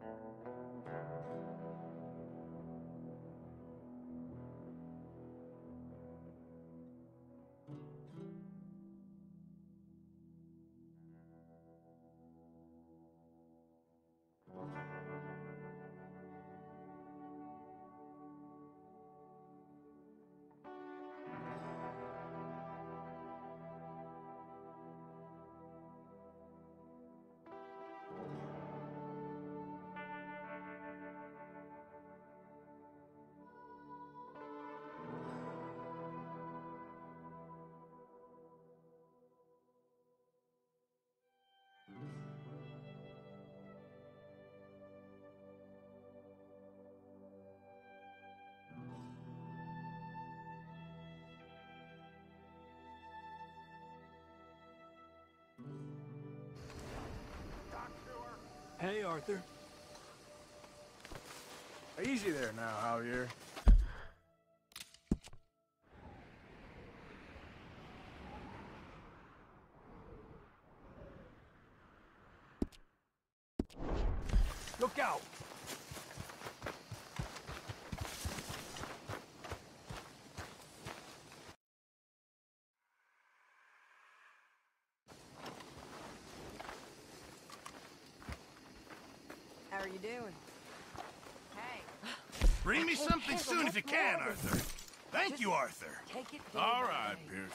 Hey, Arthur. Easy there now, Javier. Look out! How are you doing? Hey. Bring me something soon if you can, Arthur. Thank you, Arthur. Take it. All right, Pearson.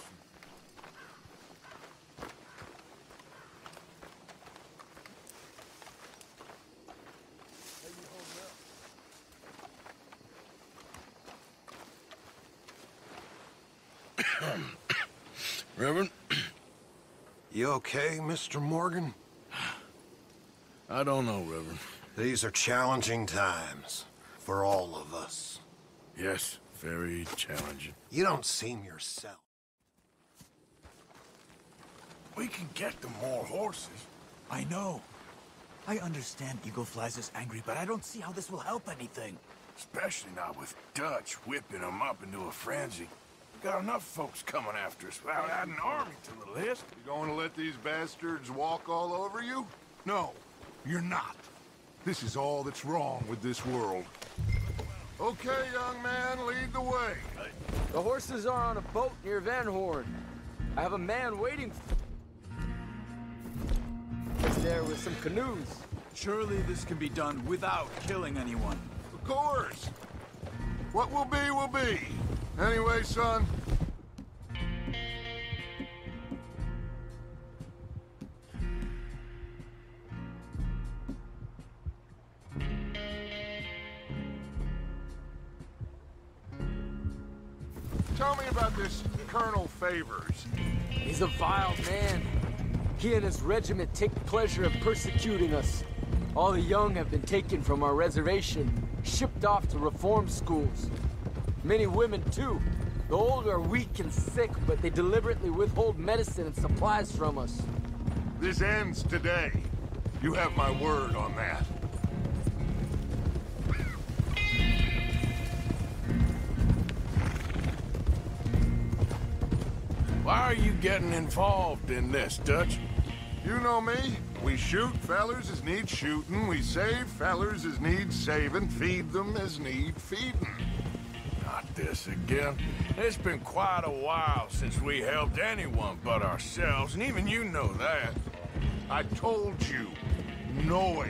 Reverend? You okay, Mr. Morgan? I don't know, Reverend. These are challenging times for all of us. Yes, very challenging. You don't seem yourself. We can get them more horses. I know. I understand Eagle Flies is angry, but I don't see how this will help anything. Especially not with Dutch whipping them up into a frenzy. Got enough folks coming after us without adding an army to the list. You going to let these bastards walk all over you? No, you're not. This is all that's wrong with this world. Okay, young man, lead the way. The horses are on a boat near Van Horn. I have a man waiting there with some canoes. Surely this can be done without killing anyone. Of course. What will be, will be. Anyway, son. Tell me about this Colonel Favors. He's a vile man. He and his regiment take pleasure in persecuting us. All the young have been taken from our reservation, shipped off to reform schools. Many women, too. The old are weak and sick, but they deliberately withhold medicine and supplies from us. This ends today. You have my word on that. Why are you getting involved in this, Dutch? You know me. We shoot fellers as need shooting. We save fellers as need saving. Feed them as need feeding. Not this again. It's been quite a while since we helped anyone but ourselves, and even you know that. I told you. Noise.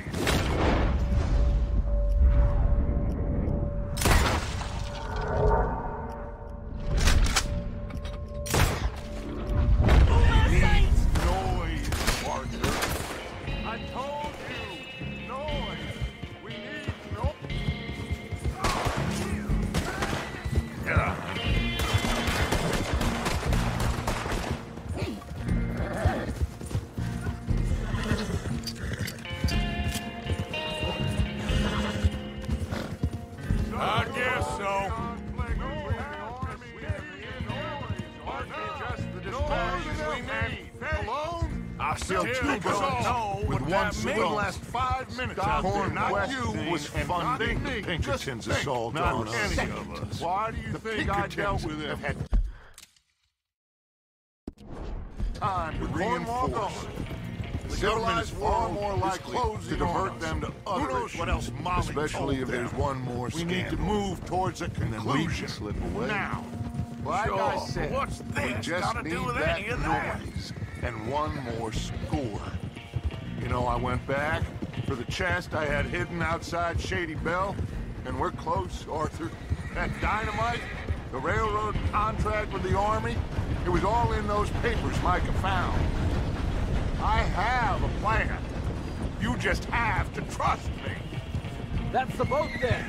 Still two girls with one swell. Last 5 minutes out there. Not you was funding the Pinkertons' assault on us. Any of us. Why do you think I dealt with them? Had time to reinforce. The government is far more likely to divert them to other knows what else Molly especially if told there's them. one more We scandal. need to move towards a And then we conclusion. can slip away. Now. Like Sure, I but said, what's we this just got to need do with that any of that? noise and one more score. You know, I went back for the chest I had hidden outside Shady Belle, and we're close, Arthur. That dynamite, the railroad contract with the Army, it was all in those papers Micah found. I have a plan. You just have to trust me. That's the boat there.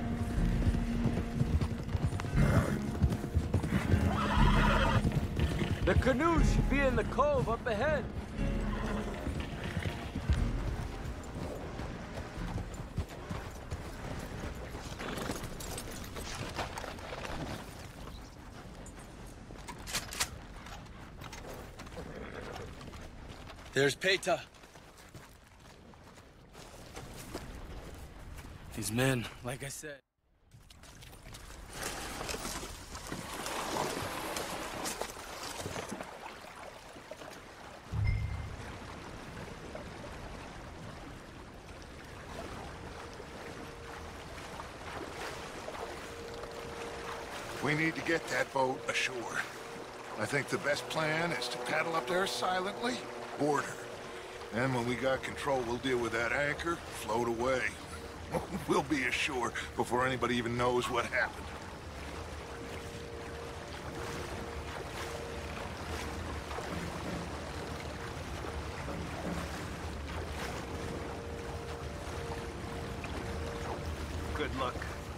The canoe should be in the cove up ahead. There's Peta. These men, like I said. We need to get that boat ashore. I think the best plan is to paddle up there silently, board her. And when we got control, we'll deal with that anchor, float away. We'll be ashore before anybody even knows what happened. Good luck.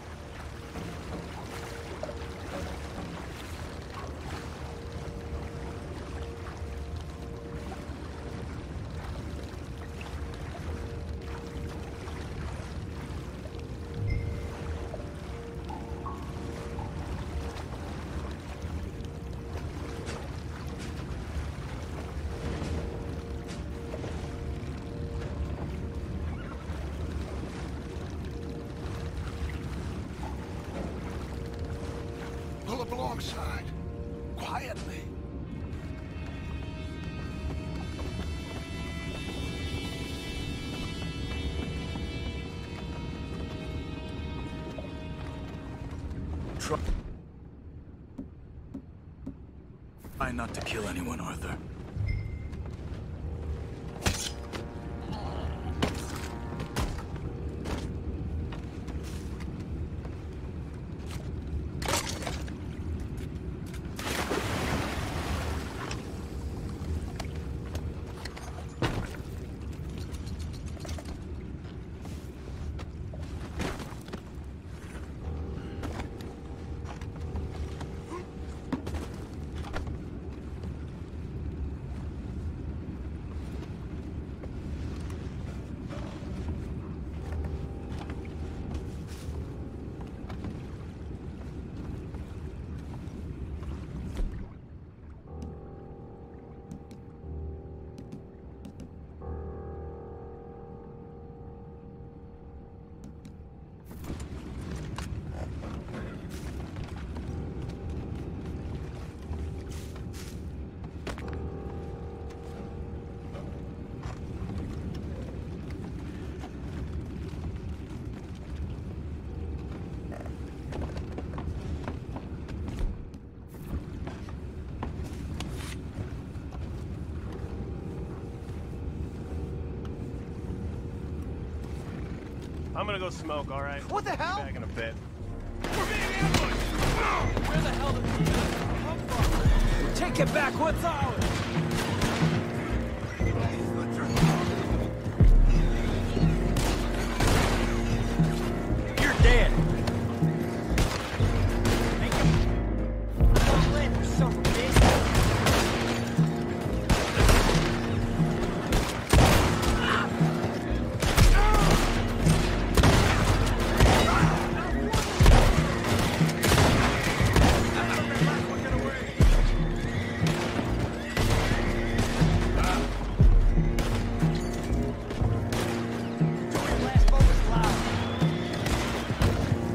Pull up alongside. Quietly. Try not to kill anyone, Arthur. I'm gonna go smoke, all right? What the hell? Be back in a bit. Where the hell did you come from? Take it back, what's ours? You're dead! Thank you. Don't live, you son of a bitch. Last boat was loud.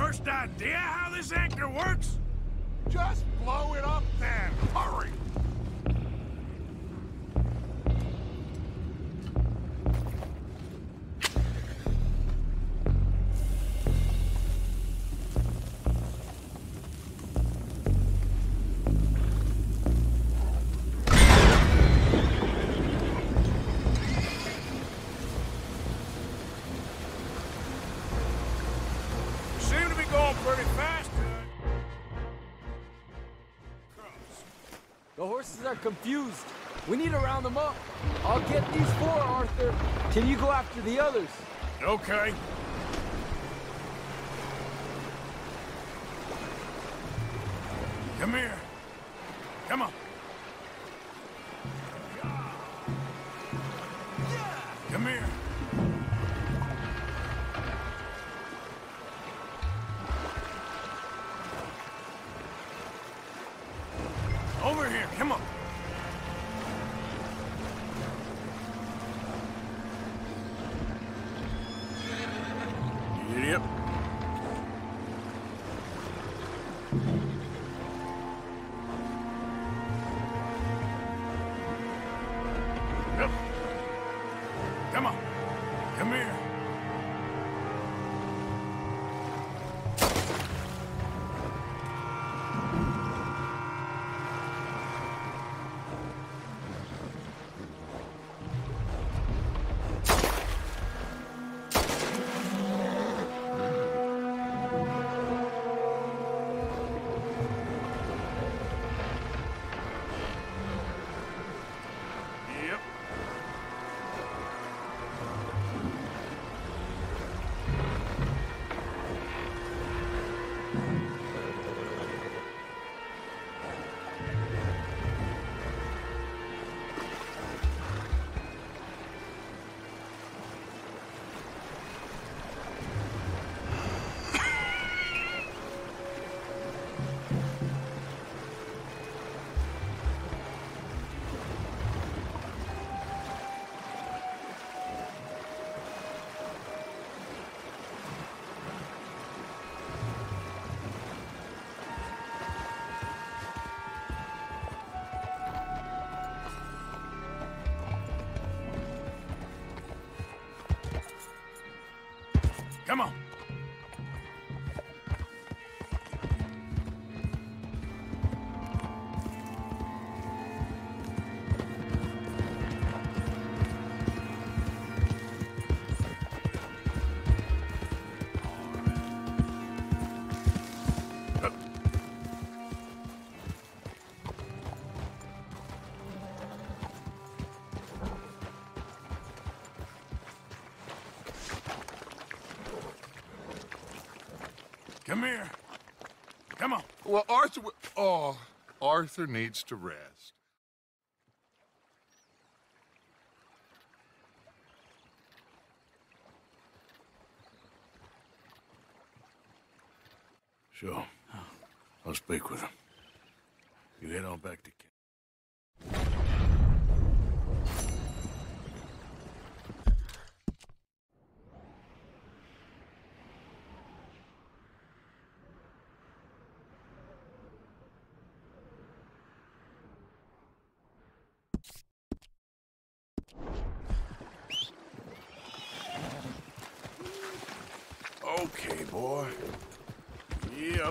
first idea how this anchor works? Just blow it up then! Hurry! Seem to be going pretty fast. The horses are confused. We need to round them up. I'll get these four, Arthur. Can you go after the others? Okay. Come here. Come on. Come here. Over here, come on. Yep. Yep. Come on. Come here. Yep. Come on. Come here. Come on. Well, Arthur... Oh, Arthur needs to rest. Sure. I'll speak with him. You head on back to camp. Okay, boy. Yep.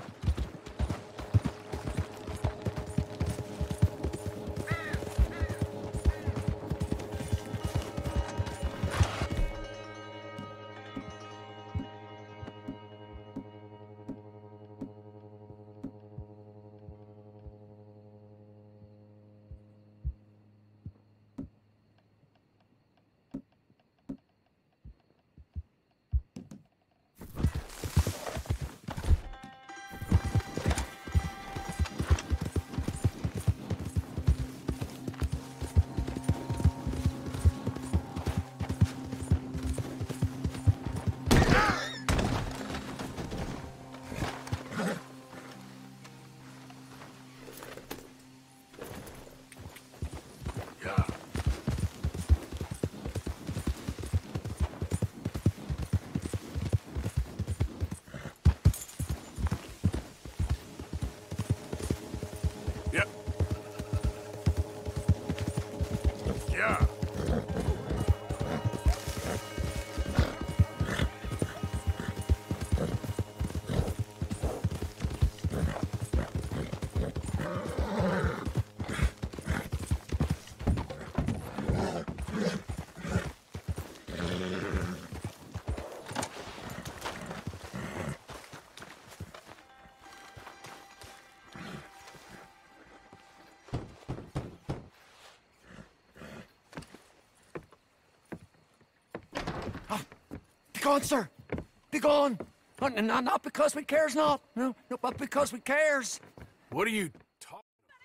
Be gone, sir. Be gone. Not because we cares not. No, but because we cares. What are you talking?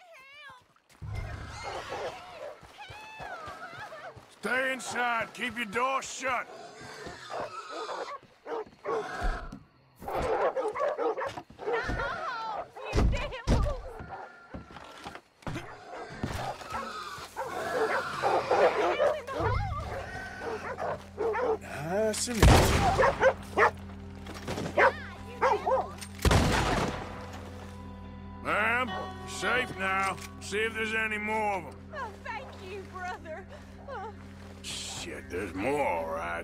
Stay inside. Keep your door shut. Nice and easy. Ma'am, safe now. See if there's any more of them. Oh, thank you, brother. Oh. Shit, there's more, all right.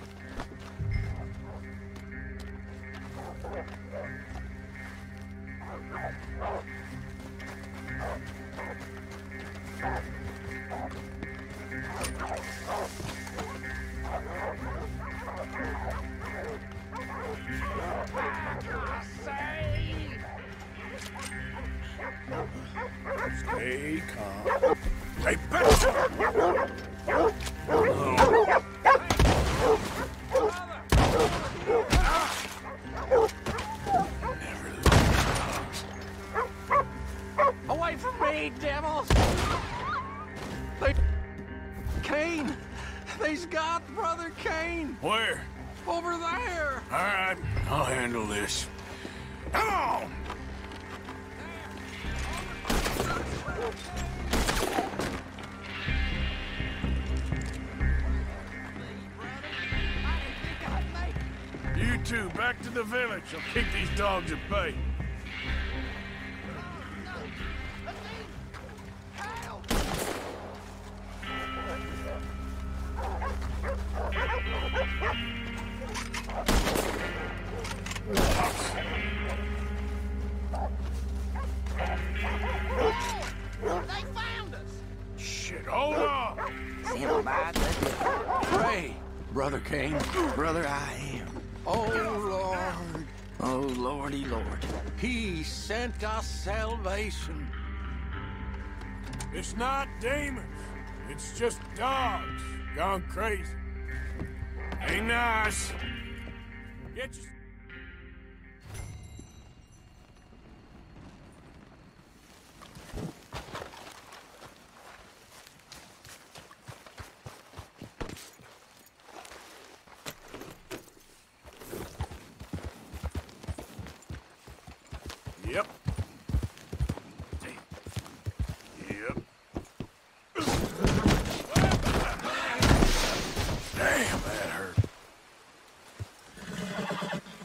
Stay calm. Hey, back! Away from me, devils! Kane! They's got Brother Kane! Where? Over there! All right, I'll handle this. Come on! You two, back to the village. I'll keep these dogs at bay. They found us! Shit, hold on! Pray, Brother Kane. Brother, I am. Oh, Lord. Oh, Lordy, Lord. He sent us salvation. It's not demons. It's just dogs gone crazy. Ain't nice. Get your... Yep. Yep. Damn, that hurt.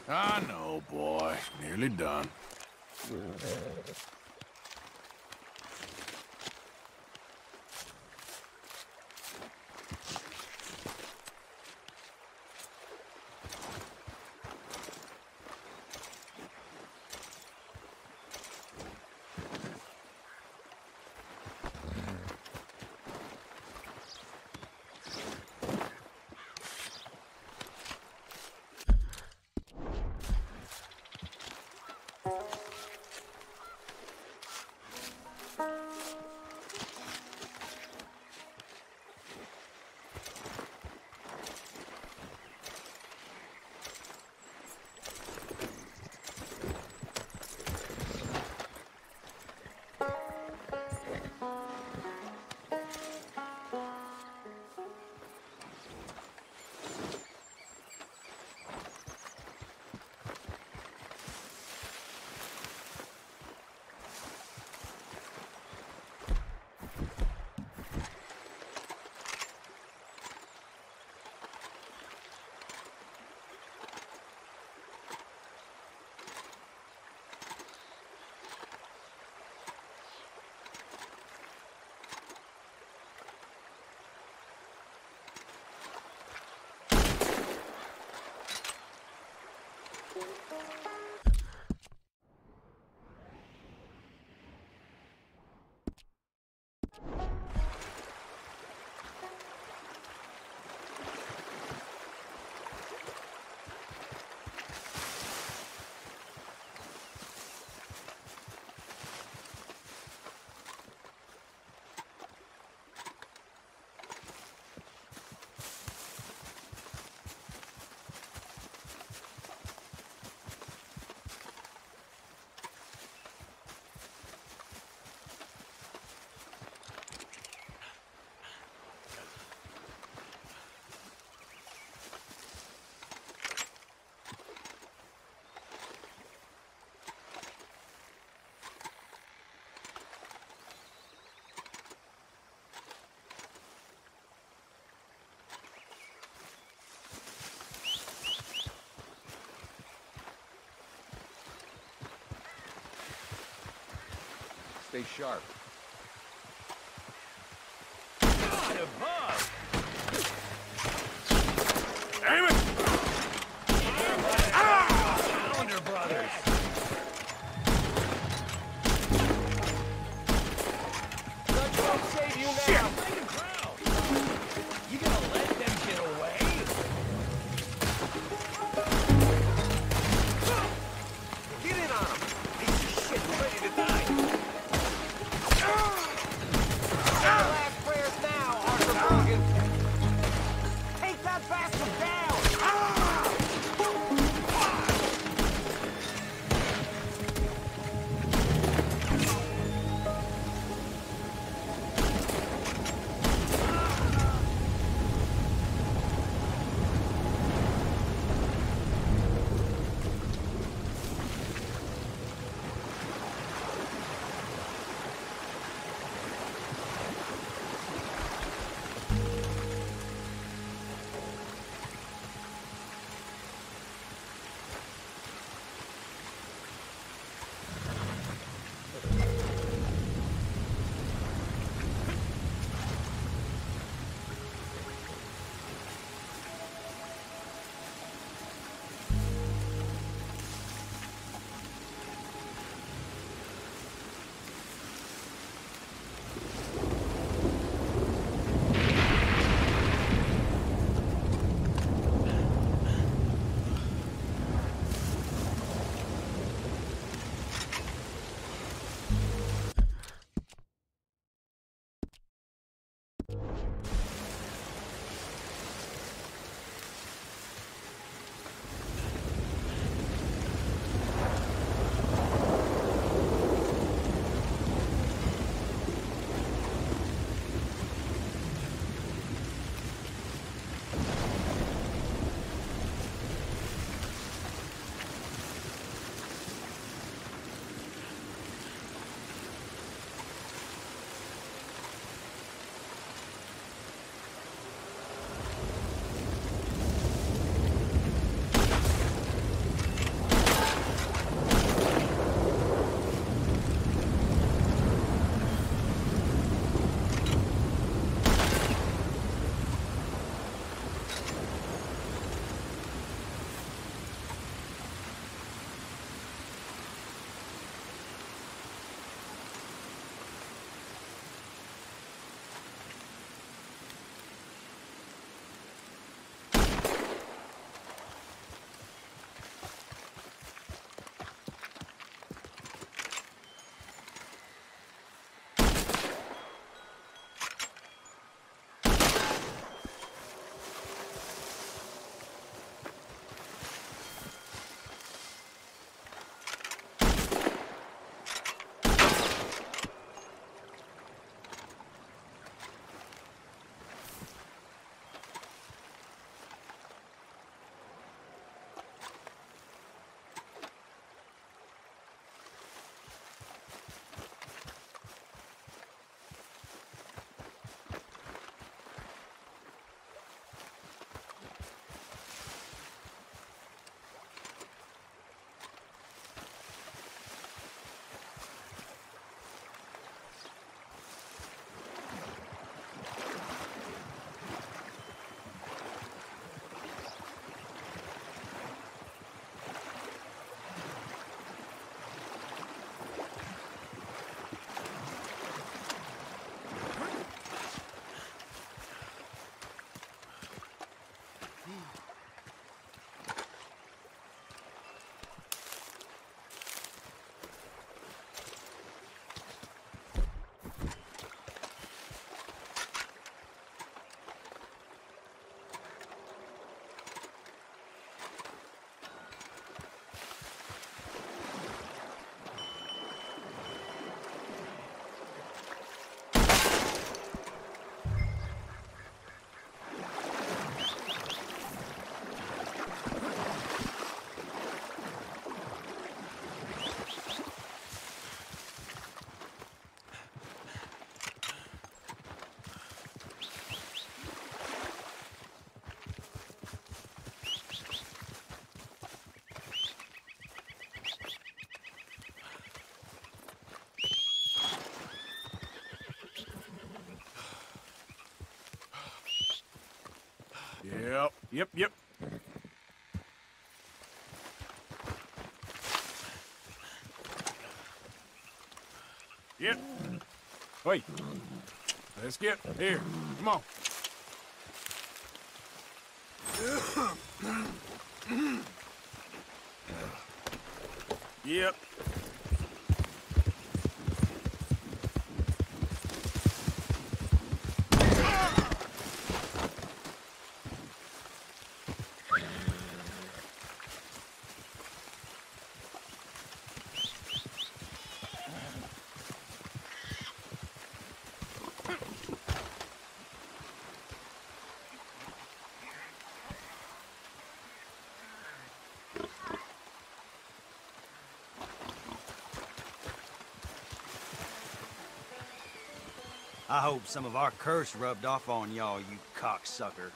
I know, boy. Nearly done. Stay sharp. Aim it! Calendar Brothers. Dutch won't save you now. You gonna let them get away? Get in on him! Piece of shit, we're ready to die! Last prayers now, Arthur Morgan. Take that bastard down! Yep. Yep. Wait. Let's get here. Come on. Yep. I hope some of our curse rubbed off on y'all, you cocksucker.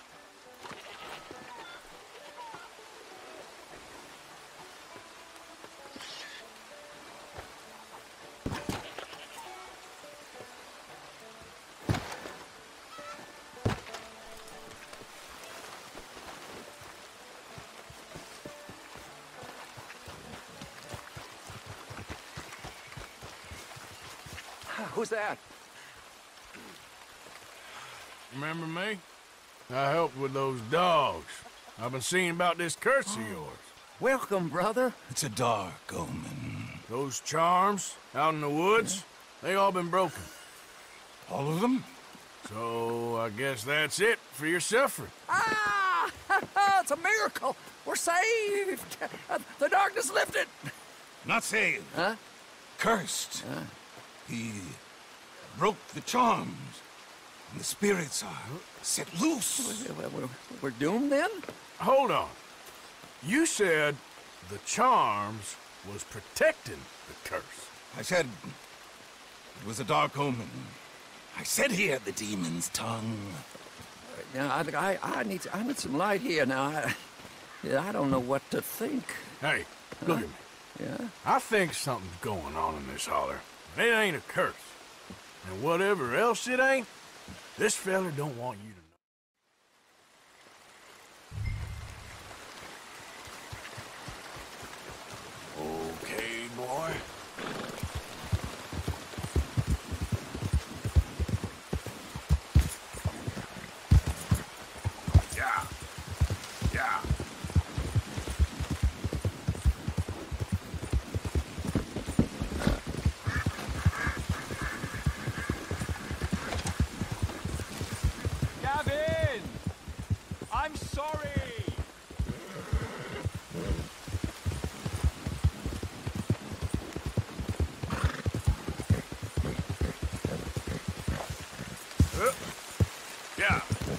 Who's that? Remember me? I helped with those dogs. I've been seeing about this curse of yours. Welcome, brother. It's a dark omen. Those charms out in the woods, they all been broken. All of them? So I guess that's it for your suffering. Ah! It's a miracle. We're saved. The darkness lifted. Not saved. Huh? Cursed. He broke the charms. And the spirits are set loose. We're doomed then? Hold on. You said the charms was protecting the curse. I said it was a dark omen. I said he had the demon's tongue. Yeah, I need some light here now. I don't know what to think. Hey, look at me. Yeah? I think something's going on in this holler. It ain't a curse. And whatever else it ain't, this fella don't want you to know. Okay, boy. Yeah. Gavin! I'm sorry! Yeah.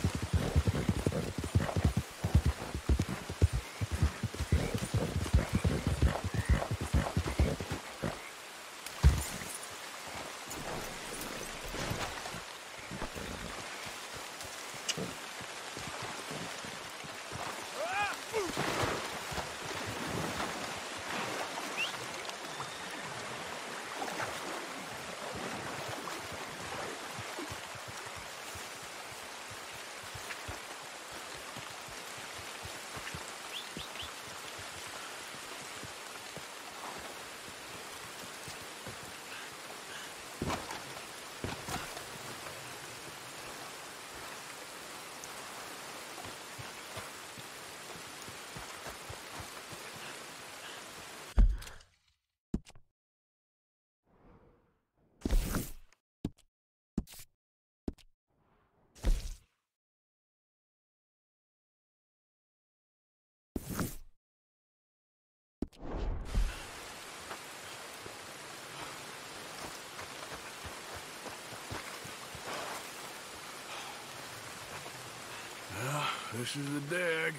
This is the dig.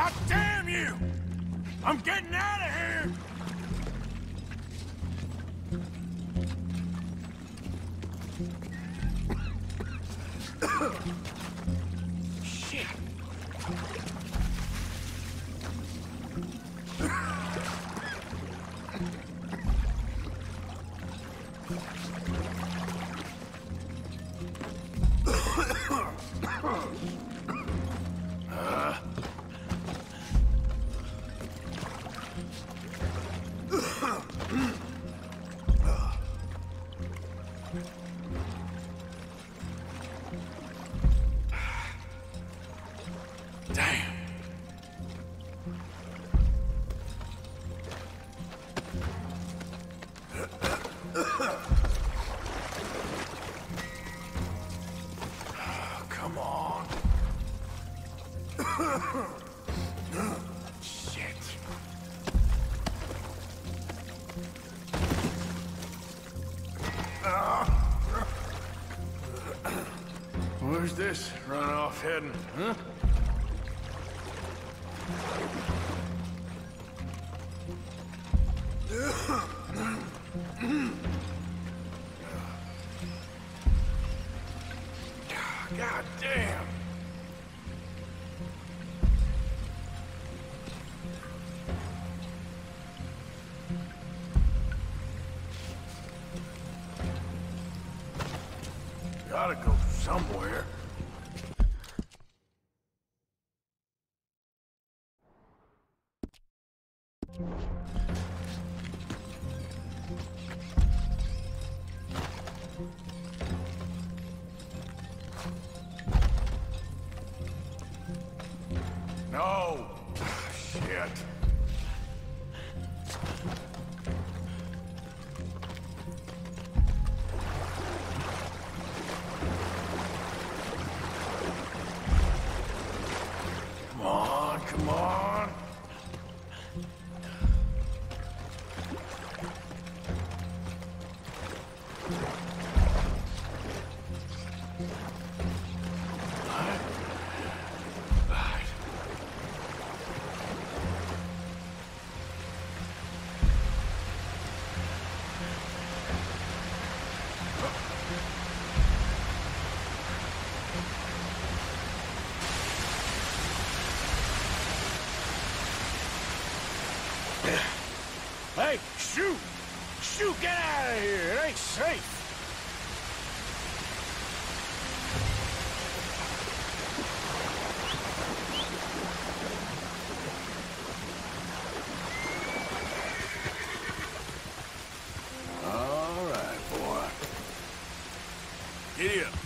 God damn you! I'm getting out of here! Shit! Damn. Come on. Shit. Where's this runoff heading, huh? God damn! Gotta go somewhere. No! Shit. Come on, come on. Hey, shoot! Shoot, get out of here! It ain't safe! All right, boy. Giddy up.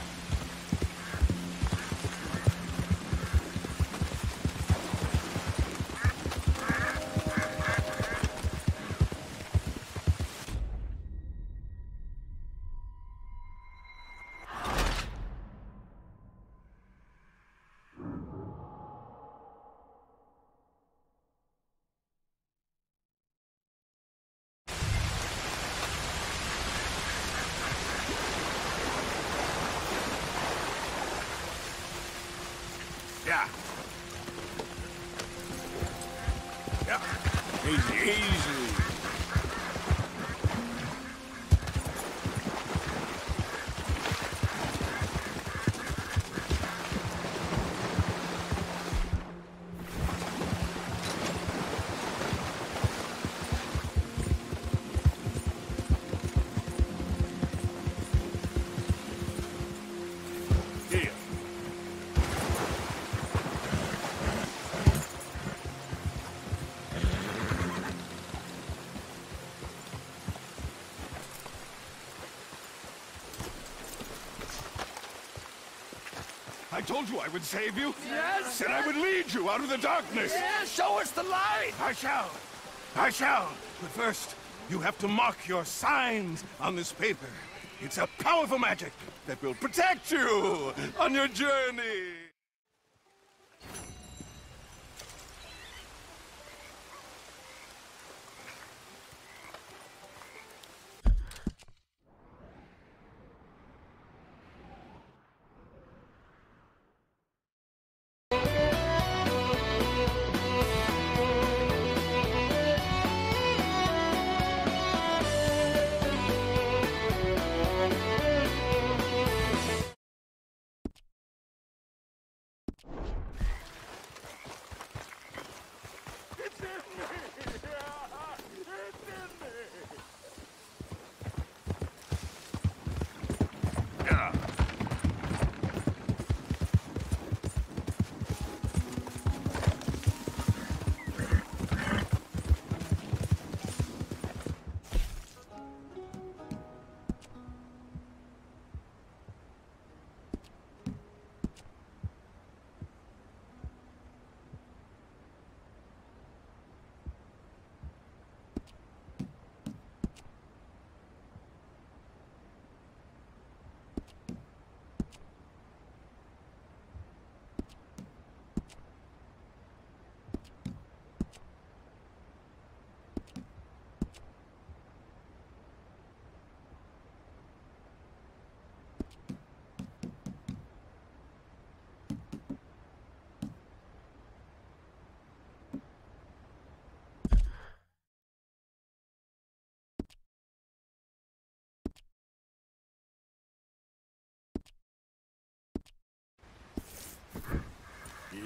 Yeah. Yeah. Easy, easy. Yeah. I told you I would save you. Yes. And I would lead you out of the darkness. Yes, show us the light! I shall. I shall. But first, you have to mark your signs on this paper. It's a powerful magic that will protect you on your journey.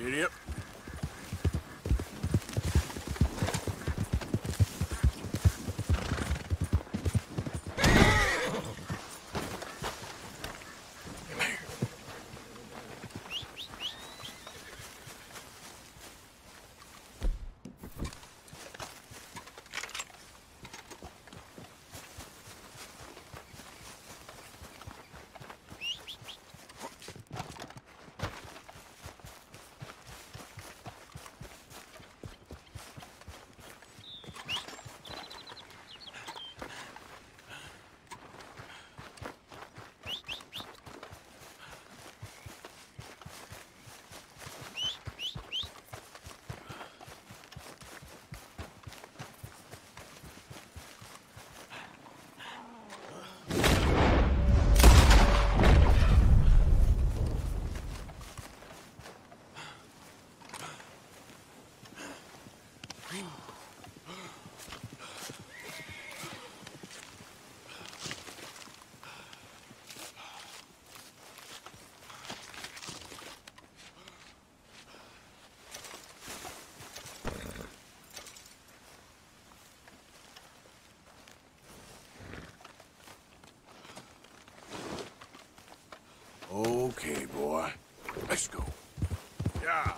Giddy up. Okay, boy. Let's go. Yeah.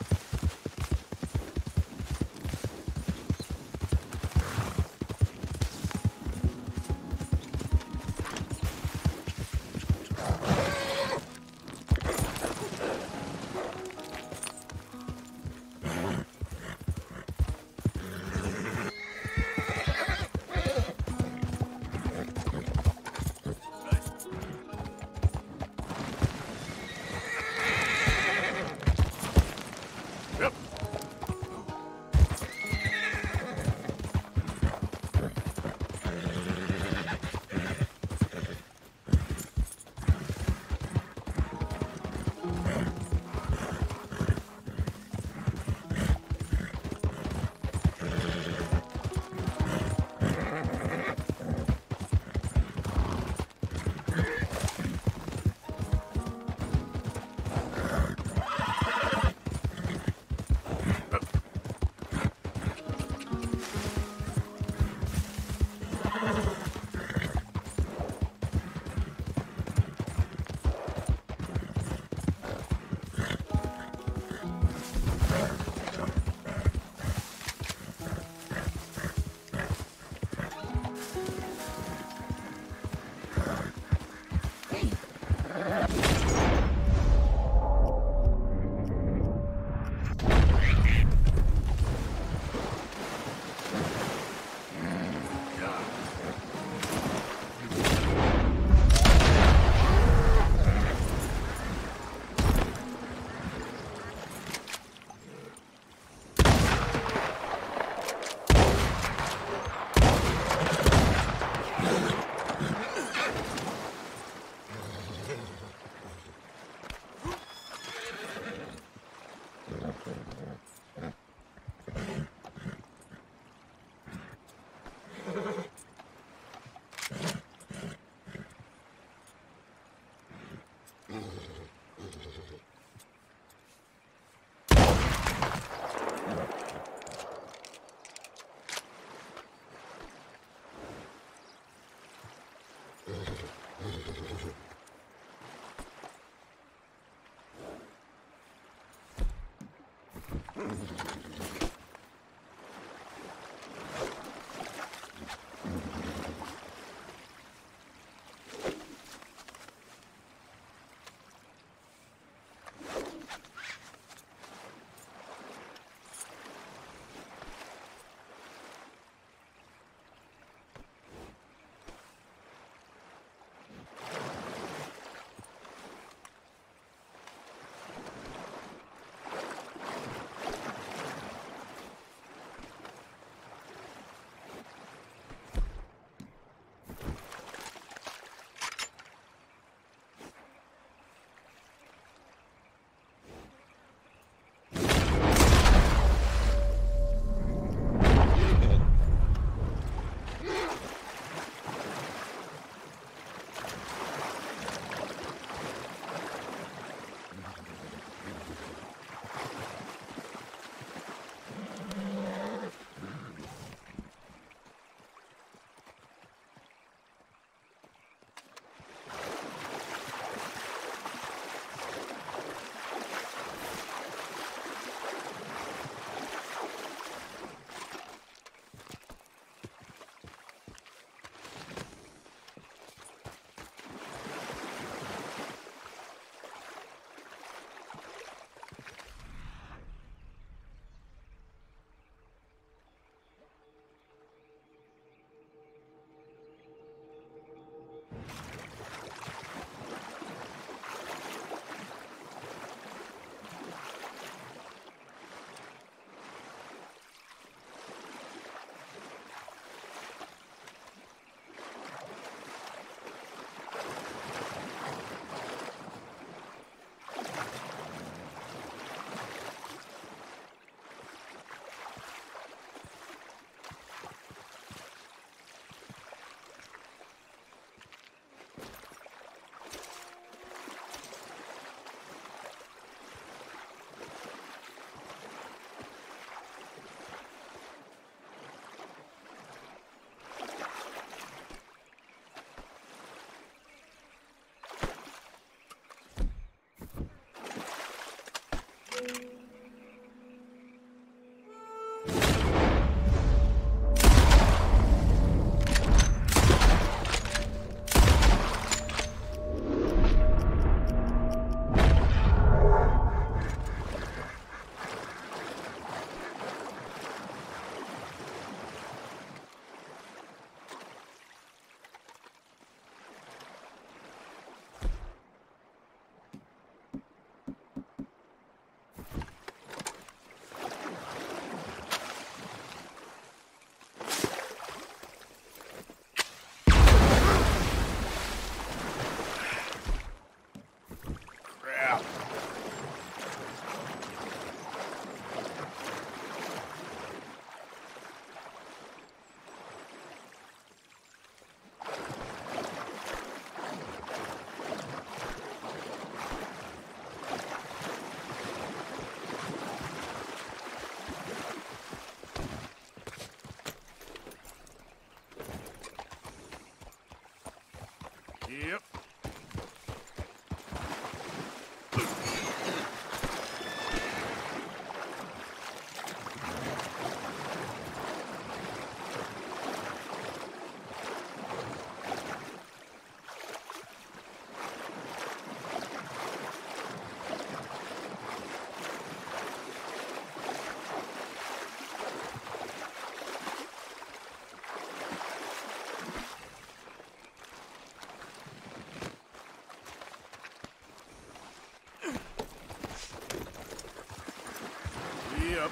Yep.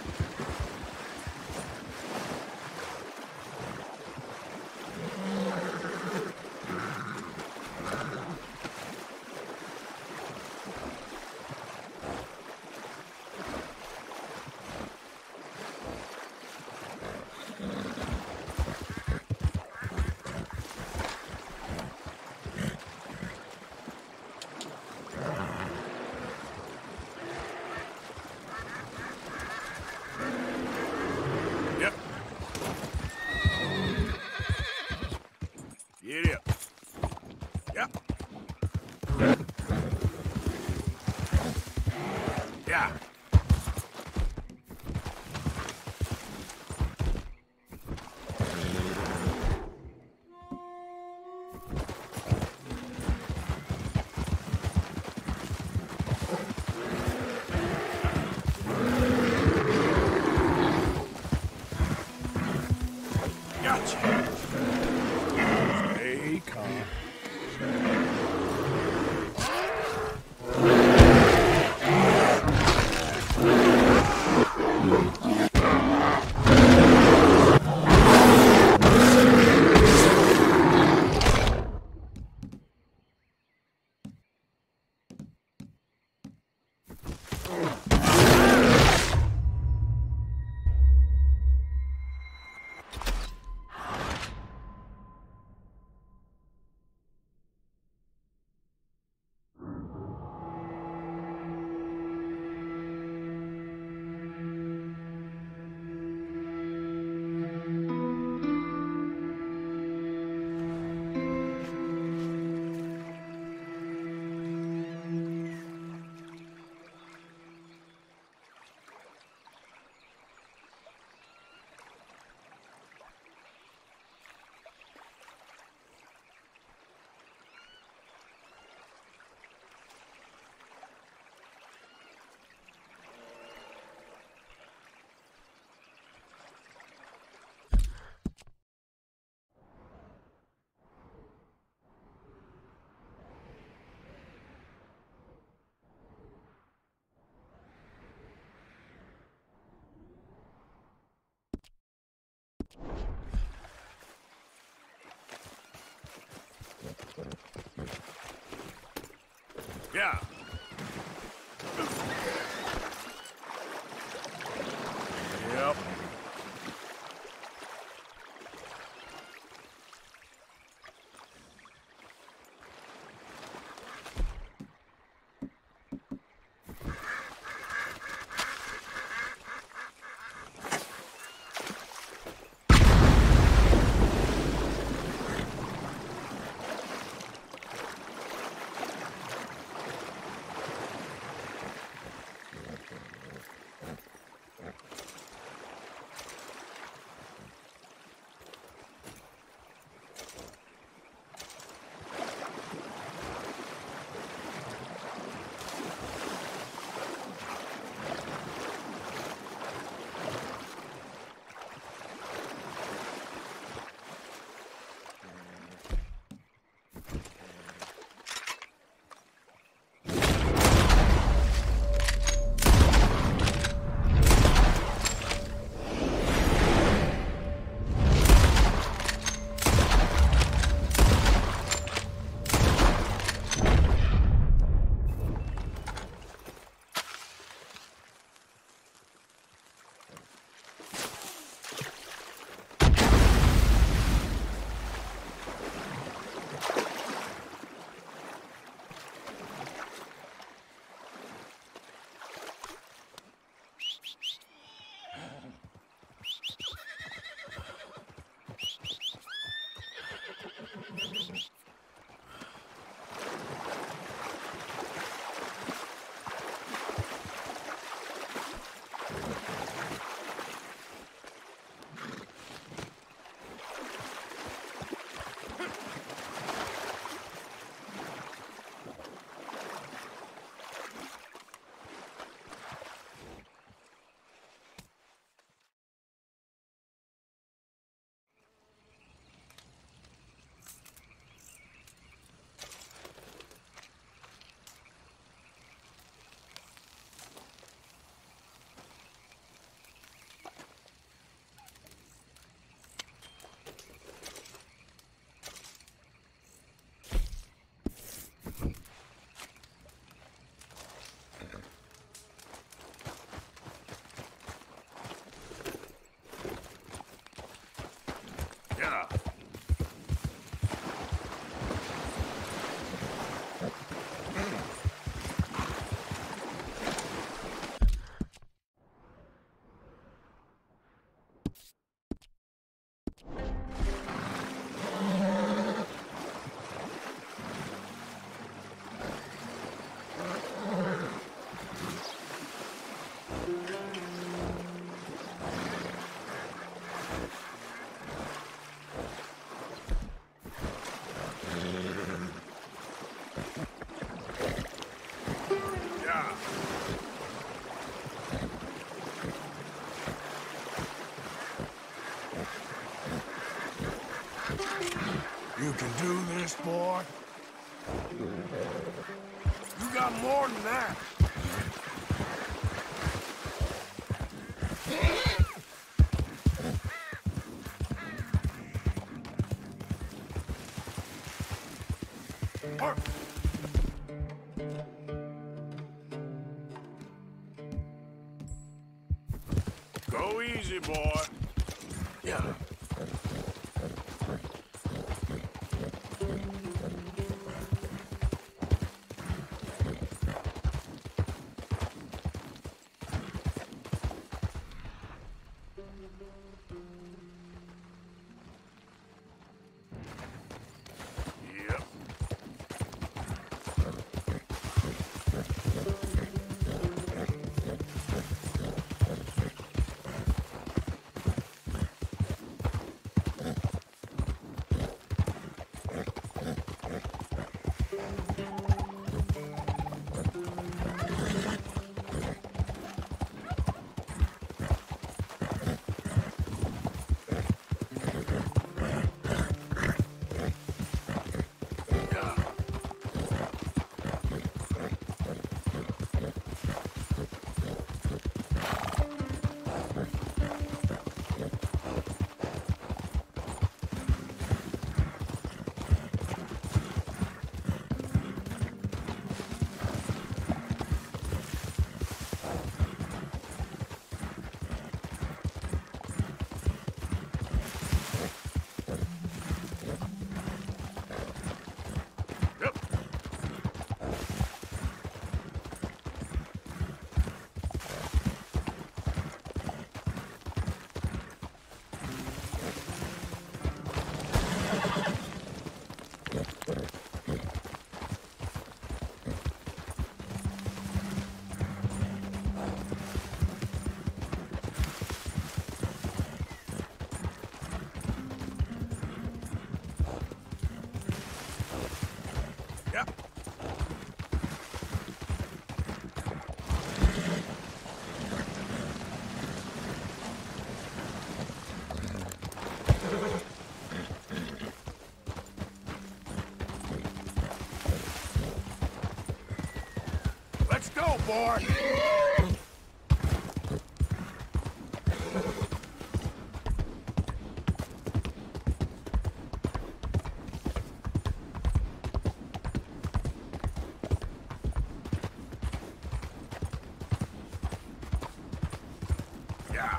Yep. Giddy up. Yep. Yeah. Gotcha. Stay calm. Yeah. Yep. Yeah. You can do this, boy. You got more than that. Go easy, boy. Yeah. Let's go, boy! Yeah.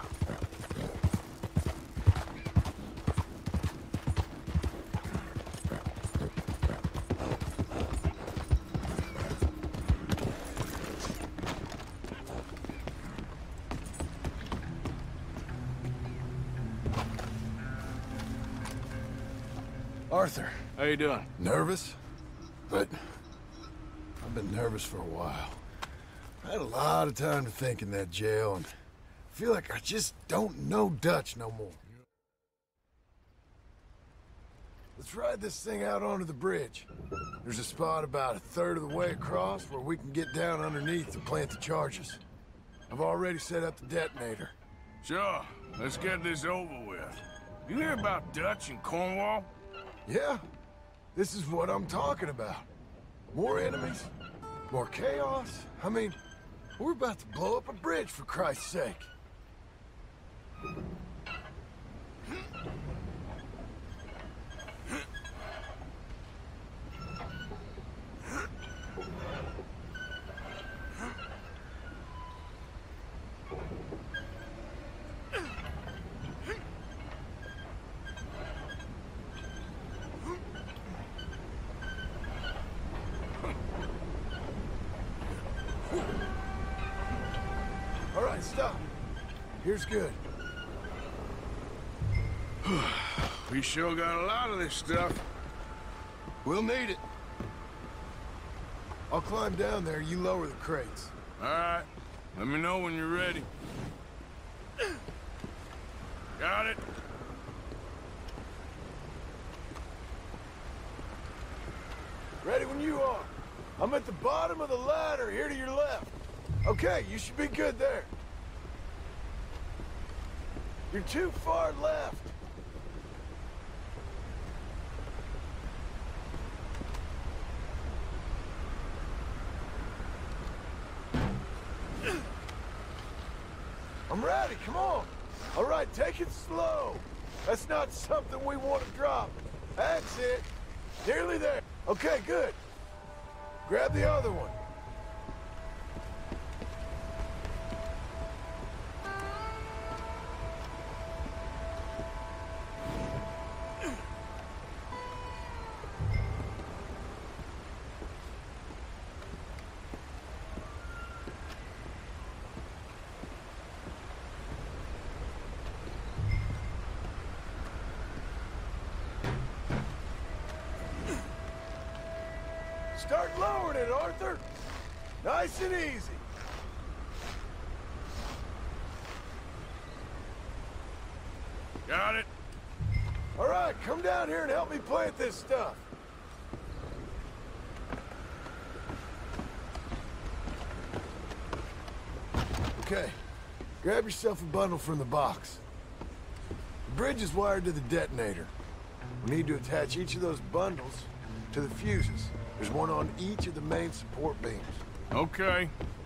Arthur. How you doing? Nervous? But I've been nervous for a while. I had a lot of time to think in that jail, and I feel like I just don't know Dutch no more. Let's ride this thing out onto the bridge. There's a spot about a third of the way across where we can get down underneath to plant the charges. I've already set up the detonator. Sure. Let's get this over with. You hear about Dutch and Cornwall? Yeah, this is what I'm talking about. More enemies, more chaos. I mean, we're about to blow up a bridge, for Christ's sake. stop. Here's good. We sure got a lot of this stuff. We'll need it. I'll climb down there, you lower the crates. All right. Let me know when you're ready. Got it? Ready when you are. I'm at the bottom of the ladder, here to your left. Okay, you should be good there. You're too far left. I'm ready, come on. All right, take it slow. That's not something we want to drop. That's it. Nearly there. Okay, good. Grab the other one. Start lowering it, Arthur. Nice and easy. Got it? All right, come down here and help me plant this stuff. Okay, grab yourself a bundle from the box. The bridge is wired to the detonator. We need to attach each of those bundles to the fuses. There's one on each of the main support beams. Okay.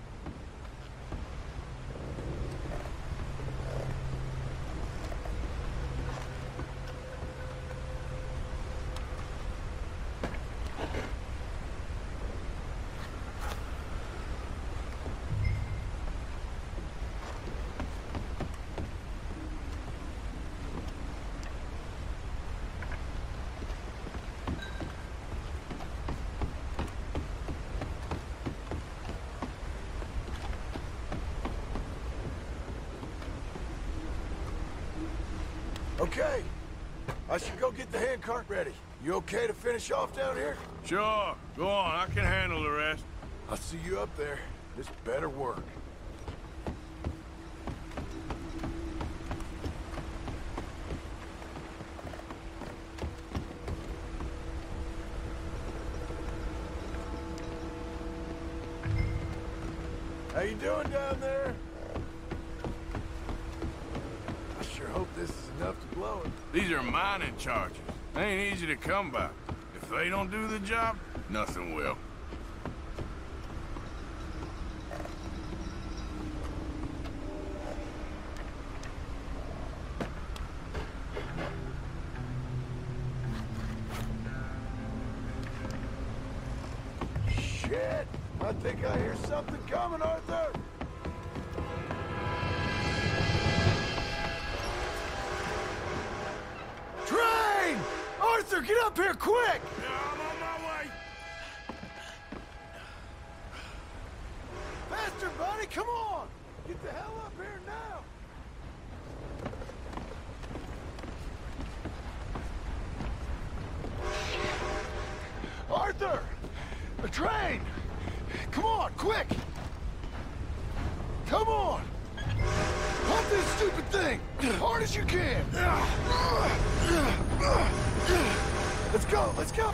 Okay, I should go get the handcart ready. You okay to finish off down here? Sure. Go on. I can handle the rest. I'll see you up there. This better work. How you doing down there? I sure hope this is enough to blow it. These are mining charges. They ain't easy to come by. If they don't do the job, nothing will. Shit! I think I hear something coming, Arthur! Train! Arthur, get up here, quick! Yeah, I'm on my way. Faster, buddy, come on! Get the hell up here now! Arthur! A train! Come on, quick! Come on! Pump this stupid thing! As hard as you can! Let's go, let's go!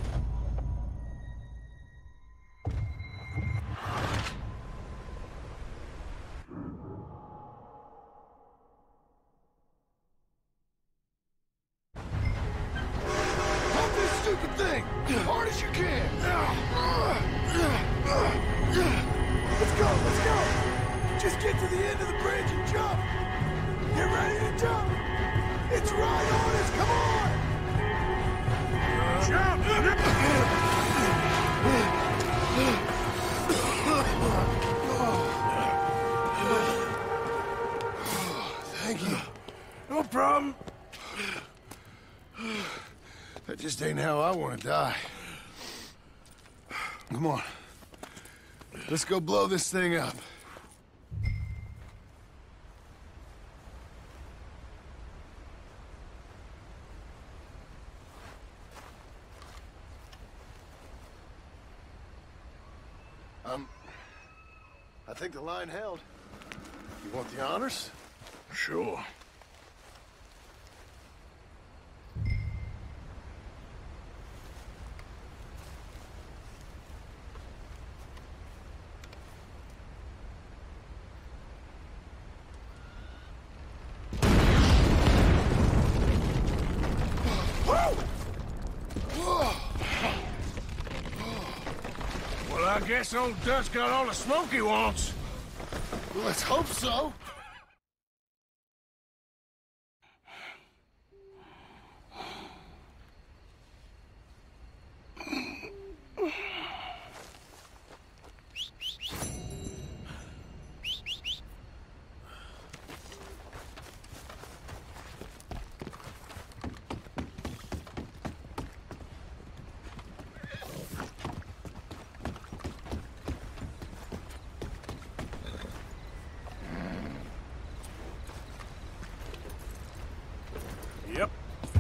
Pump this stupid thing! As hard as you can! Let's go, let's go! Just get to the end of the bridge and jump! Get ready to jump! It's right on us, come on! Jump! Thank you. No problem. That just ain't how I want to die. Come on. Let's go blow this thing up. I think the line held. You want the honors? Sure. Well, I guess old Dutch got all the smoke he wants. Let's hope so. Yep.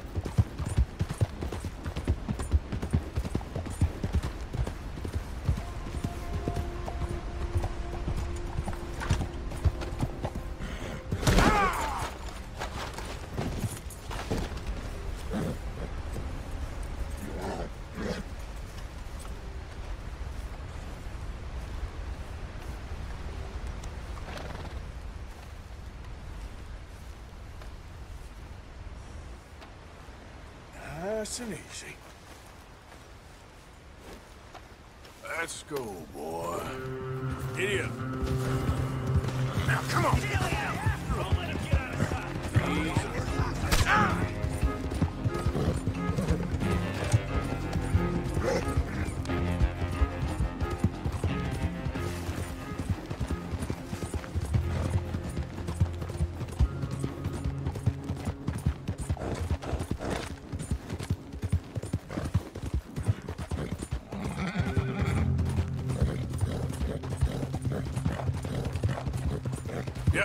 Nice and easy. Let's go, boy. Giddy up. Now, come on. Yep.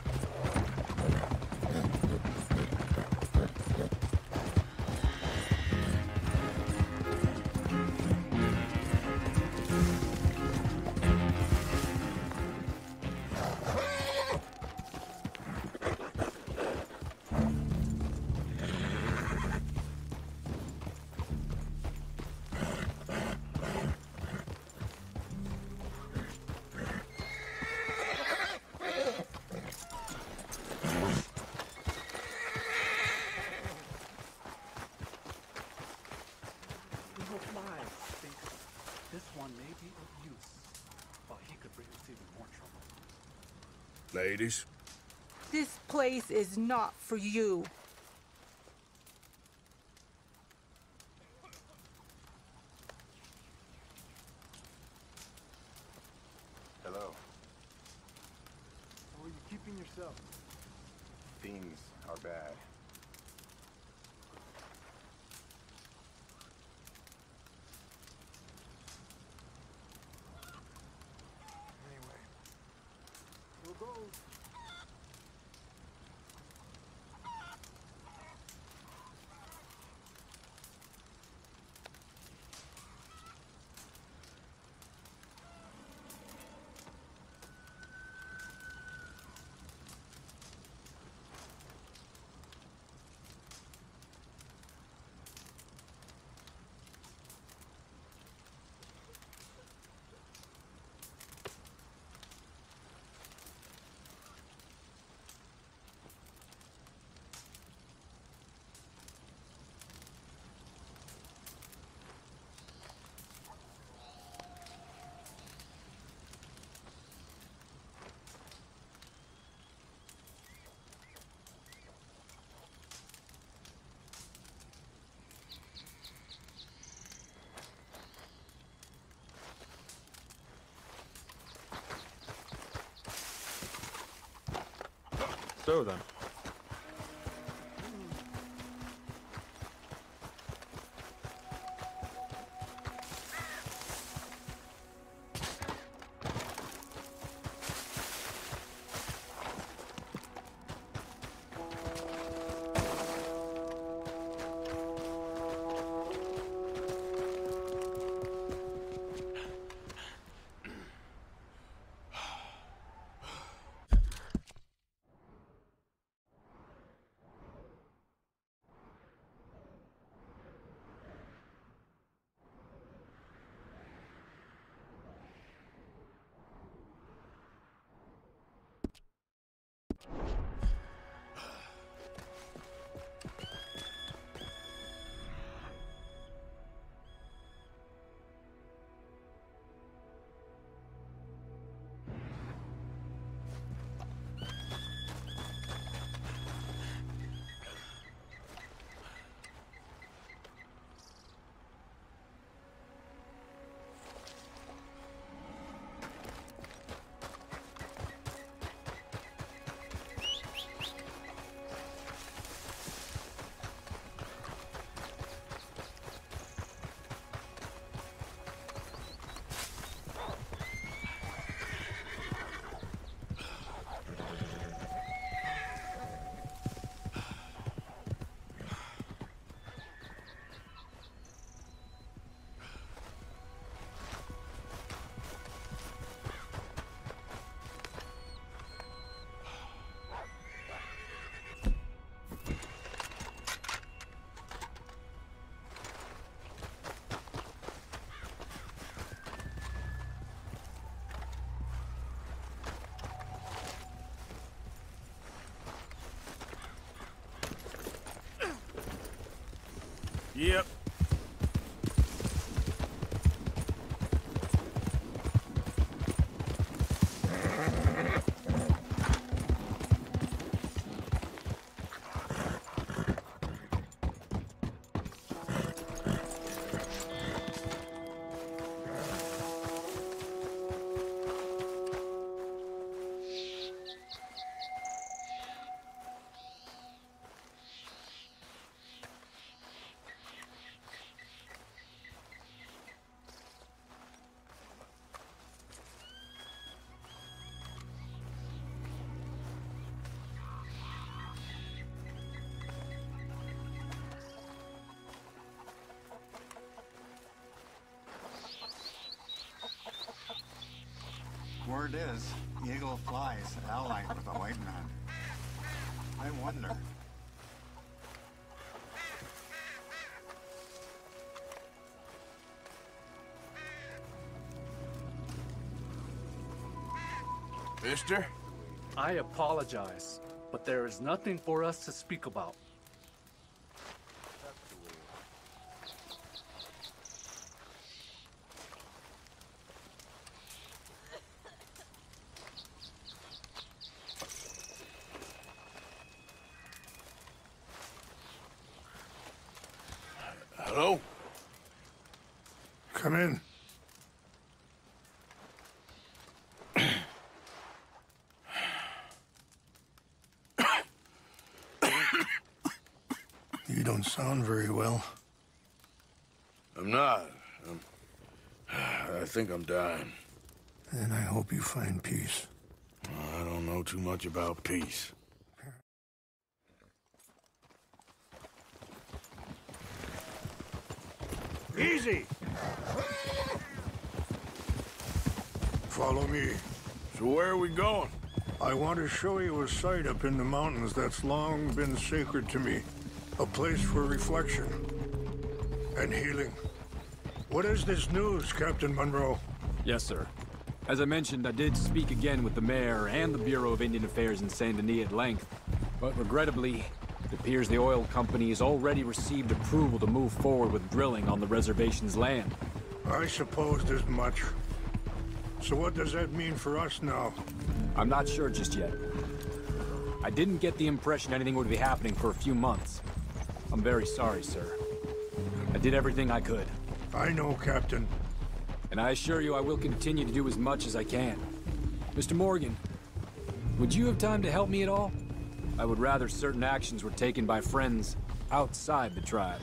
This one may be of use, but he could bring us even more trouble. Ladies. This place is not for you. Hello. How are you keeping yourself? Things are bad. Anyway, we'll go. So then. Yep. Word is, Eagle Flies allied with the white man. I wonder. Mister? I apologize, but there is nothing for us to speak about. Hello? Come in. You don't sound very well. I'm not. I think I'm dying. And I hope you find peace. I don't know too much about peace. Easy! Follow me. So where are we going? I want to show you a site up in the mountains that's long been sacred to me. A place for reflection and healing. What is this news, Captain Monroe? Yes, sir. As I mentioned, I did speak again with the mayor and the Bureau of Indian Affairs in Saint Denis at length. But regrettably, it appears the oil company has already received approval to move forward with drilling on the reservation's land. I supposed as much. So what does that mean for us now? I'm not sure just yet. I didn't get the impression anything would be happening for a few months. I'm very sorry, sir. I did everything I could. I know, Captain. And I assure you I will continue to do as much as I can. Mr. Morgan, would you have time to help me at all? I would rather certain actions were taken by friends outside the tribe.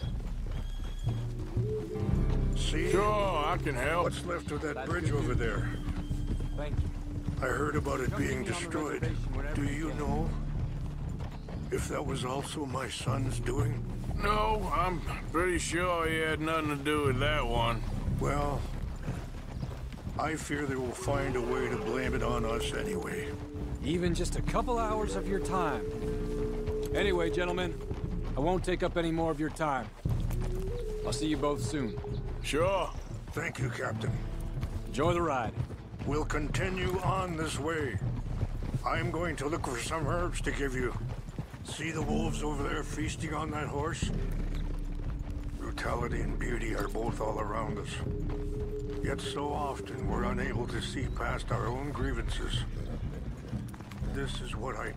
See? Sure, I can help. What's left of that bridge over there? Thank you. I heard about it being destroyed. Do you know if that was also my son's doing? No, I'm pretty sure he had nothing to do with that one. Well, I fear they will find a way to blame it on us anyway. Even just a couple hours of your time. Anyway, gentlemen, I won't take up any more of your time. I'll see you both soon. Sure. Thank you, Captain. Enjoy the ride. We'll continue on this way. I'm going to look for some herbs to give you. See the wolves over there feasting on that horse? Brutality and beauty are both all around us. Yet so often we're unable to see past our own grievances. This is what I...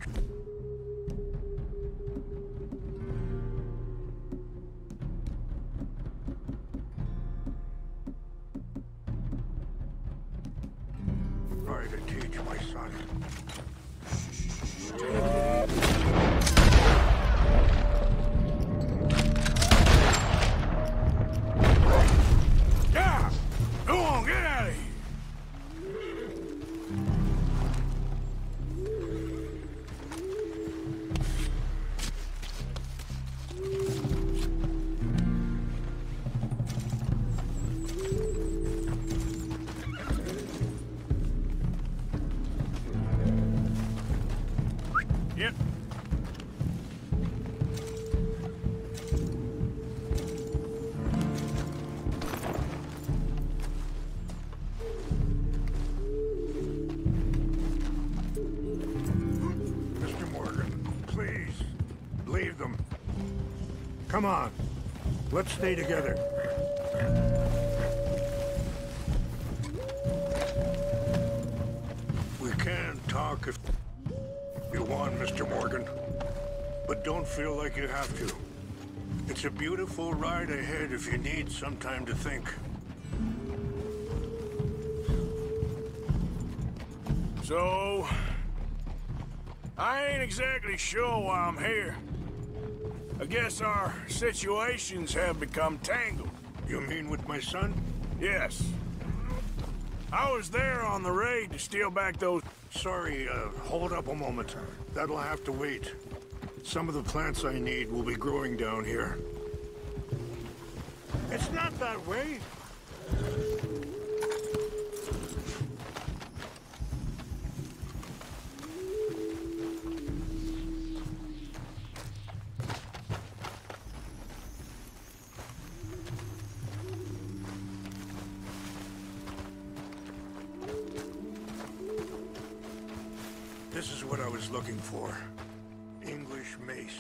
try to teach my son. Yeah! Go on, get out of here! Yep. Mr. Morgan, please, leave them. Come on. Let's stay together. We can talk if you want, Mr. Morgan. But don't feel like you have to. It's a beautiful ride ahead if you need some time to think. So, I ain't exactly sure why I'm here. I guess our situations have become tangled. You mean with my son? Yes. I was there on the raid to steal back those... Sorry, hold up a moment. That'll have to wait. Some of the plants I need will be growing down here. It's not that way. This is what I was looking for. English mace.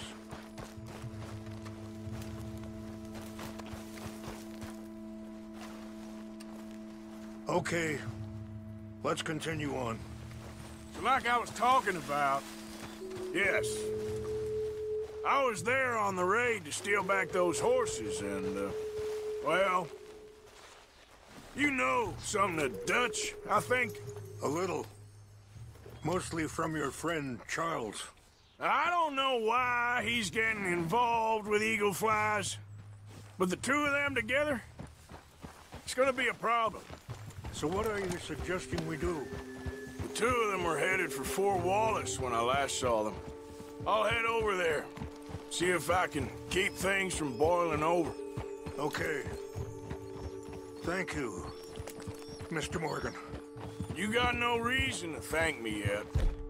Okay, let's continue on. So like I was talking about, yes. I was there on the raid to steal back those horses and, well, you know something of Dutch, I think. A little. Mostly from your friend, Charles. I don't know why he's getting involved with eagle flies, but the two of them together, it's gonna be a problem. So what are you suggesting we do? The two of them were headed for Fort Wallace when I last saw them. I'll head over there, see if I can keep things from boiling over. Okay. Thank you, Mr. Morgan. You got no reason to thank me yet.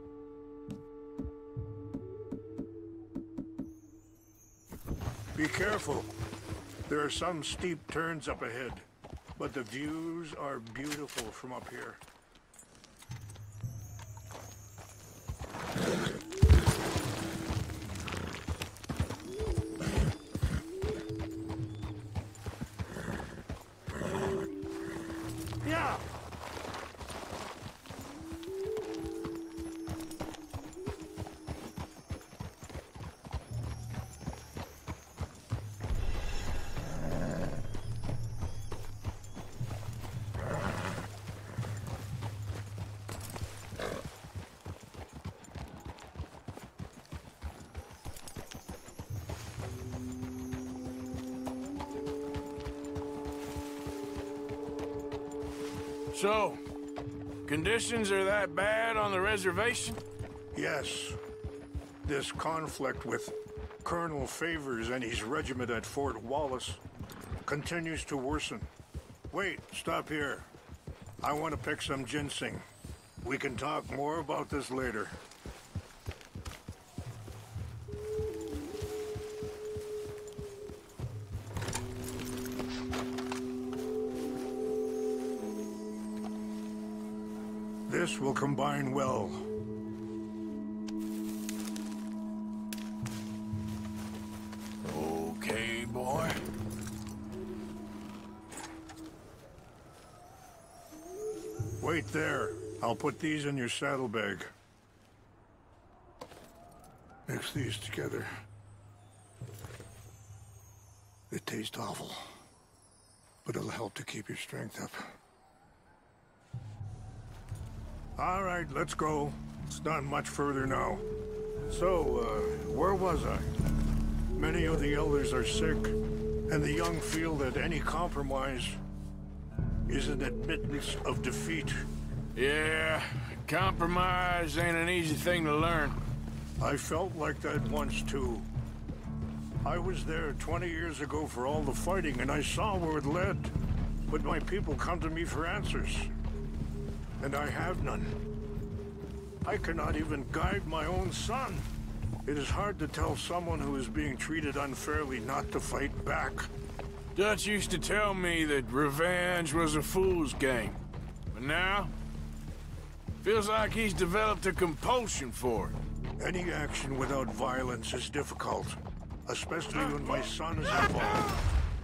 Be careful. There are some steep turns up ahead, but the views are beautiful from up here. Yeah! So, conditions are that bad on the reservation? Yes. This conflict with Colonel Favors and his regiment at Fort Wallace continues to worsen. Wait, stop here. I want to pick some ginseng. We can talk more about this later. This will combine well. Okay, boy. Wait there. I'll put these in your saddlebag. Mix these together. They taste awful, but it'll help to keep your strength up. All right, let's go. It's not much further now. So, where was I? Many of the elders are sick, and the young feel that any compromise is an admittance of defeat. Yeah, compromise ain't an easy thing to learn. I felt like that once, too. I was there 20 years ago for all the fighting, and I saw where it led. But my people come to me for answers. And I have none. I cannot even guide my own son. It is hard to tell someone who is being treated unfairly not to fight back. Dutch used to tell me that revenge was a fool's game. But now, feels like he's developed a compulsion for it. Any action without violence is difficult, especially when my son is involved.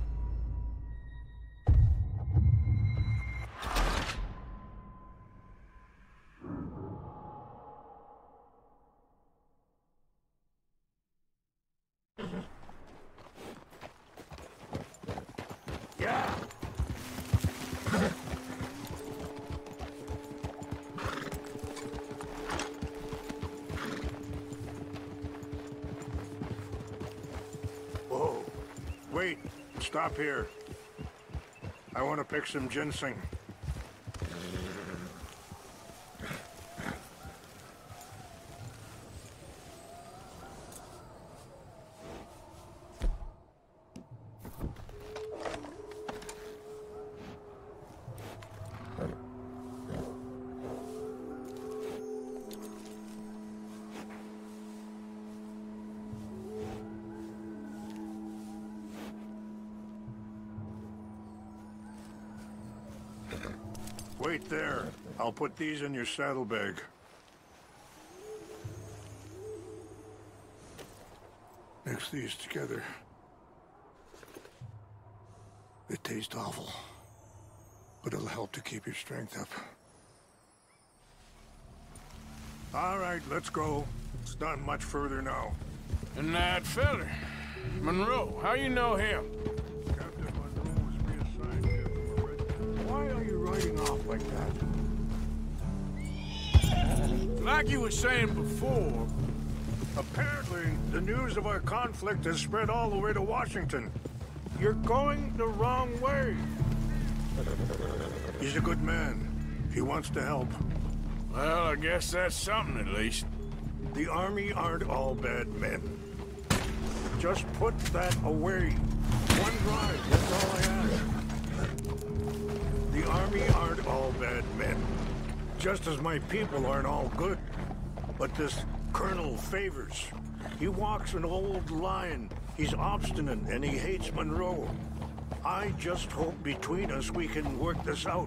Whoa. Wait. Stop here. I want to pick some ginseng. Wait there. I'll put these in your saddlebag. Mix these together. It tastes awful, but it'll help to keep your strength up. All right, let's go. It's not much further now. And that feller, Monroe, how you know him? Captain Monroe was reassigned here from a regiment. Why are you riding off like that? Like you were saying before, apparently the news of our conflict has spread all the way to Washington. You're going the wrong way. He's a good man. He wants to help. Well, I guess that's something at least. The Army aren't all bad men. Just put that away. One drive, that's all I ask. The Army aren't all bad men. Just as my people aren't all good. But this Colonel Favors, he walks an old line. He's obstinate and he hates Monroe. I just hope between us we can work this out.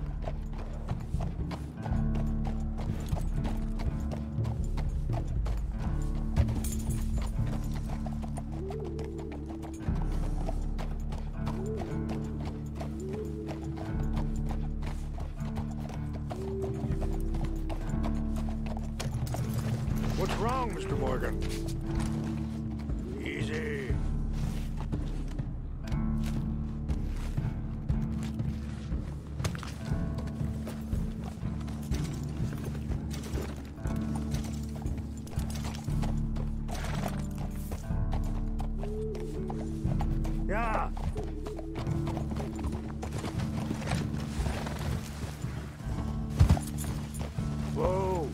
What's wrong, Mr. Morgan? Easy. Yeah. Whoa.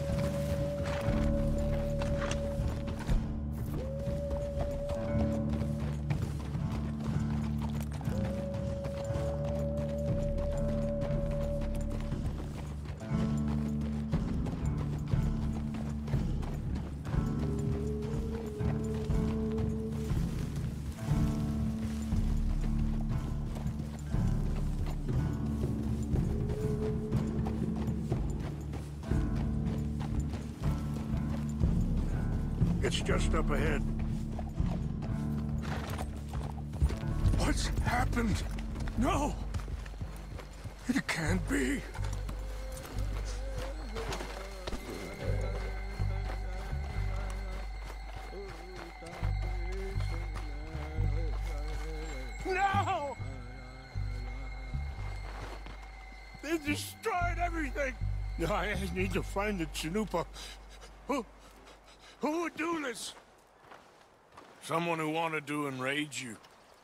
It's just up ahead. What's happened? No! It can't be. No! They destroyed everything! I need to find the Chanupa. Who would do this? Someone who wanted to enrage you.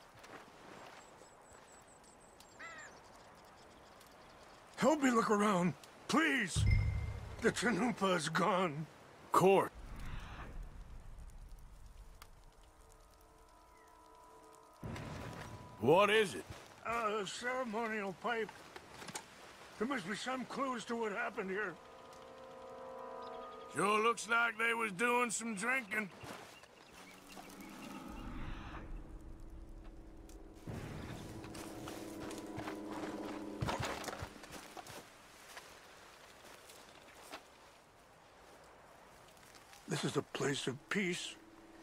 Help me look around, please. The Chanupa is gone. Court. What is it? A ceremonial pipe. There must be some clues to what happened here. Sure looks like they was doing some drinking. This is a place of peace.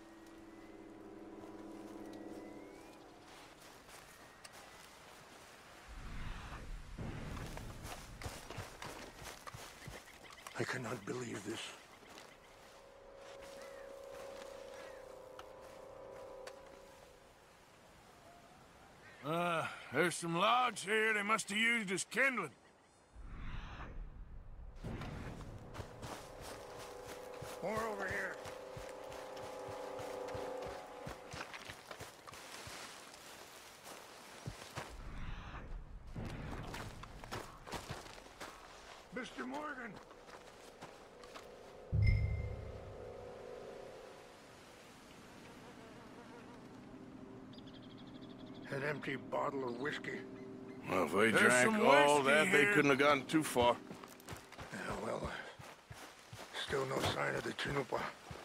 I cannot believe this. There's some logs here they must have used as kindling. More over here. An empty bottle of whiskey. Well, if they There's drank some all whiskey that, they here. couldn't have gotten too far. Yeah, well, still no sign of the Chinupa.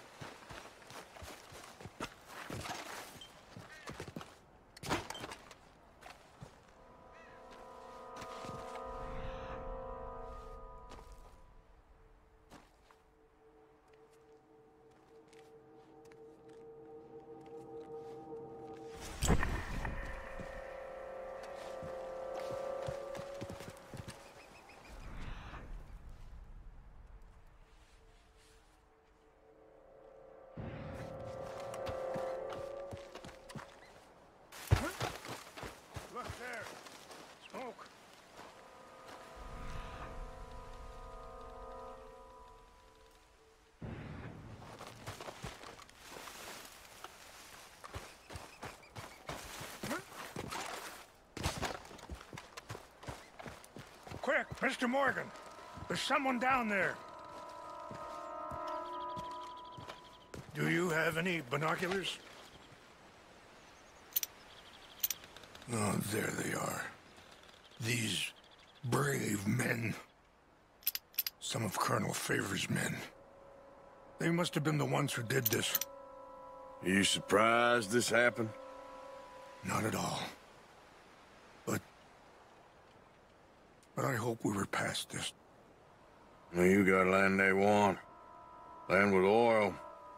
Look there! Smoke! Quick, Mr. Morgan! There's someone down there! Do you have any binoculars? Oh, there they are. These brave men. Some of Colonel Favor's men. They must have been the ones who did this. Are you surprised this happened? Not at all. But I hope we were past this. Well, you got land they want. Land with oil.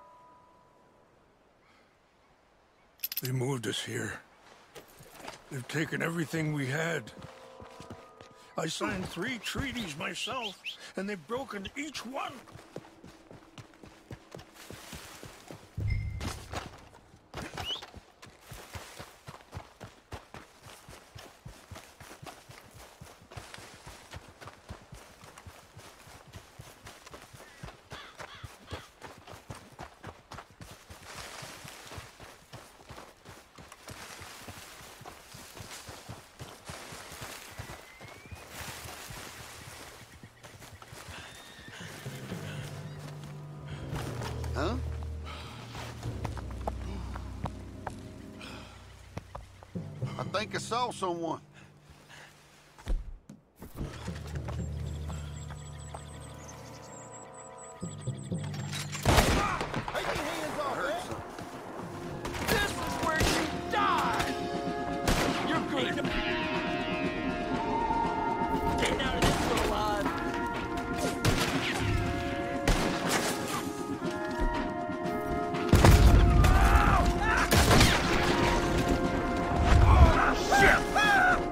They moved us here. They've taken everything we had. I signed 3 treaties myself, and they've broken each one. Huh? I think I saw someone. This is where you die! You're good. Get out of this one alive. Shit!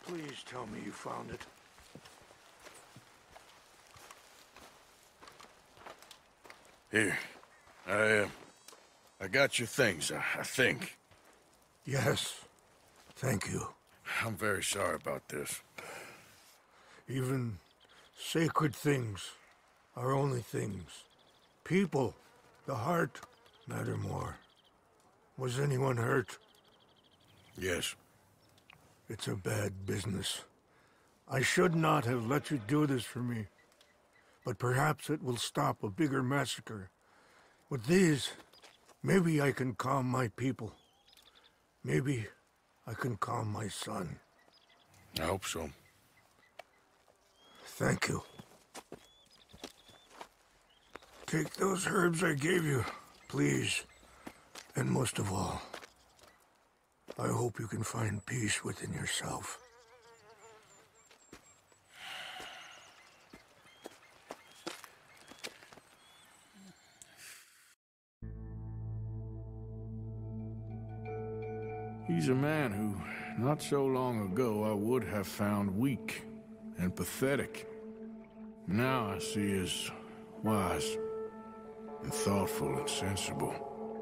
Please tell me you found it. Here. I got your things, I think. Yes. Thank you. I'm very sorry about this. Even sacred things are only things. People, the heart, matter more. Was anyone hurt? Yes. It's a bad business. I should not have let you do this for me. But perhaps it will stop a bigger massacre. With these, maybe I can calm my people. Maybe I can calm my son. I hope so. Thank you. Take those herbs I gave you, please. And most of all, I hope you can find peace within yourself. He's a man who, not so long ago, I would have found weak and pathetic. Now I see as wise and thoughtful and sensible.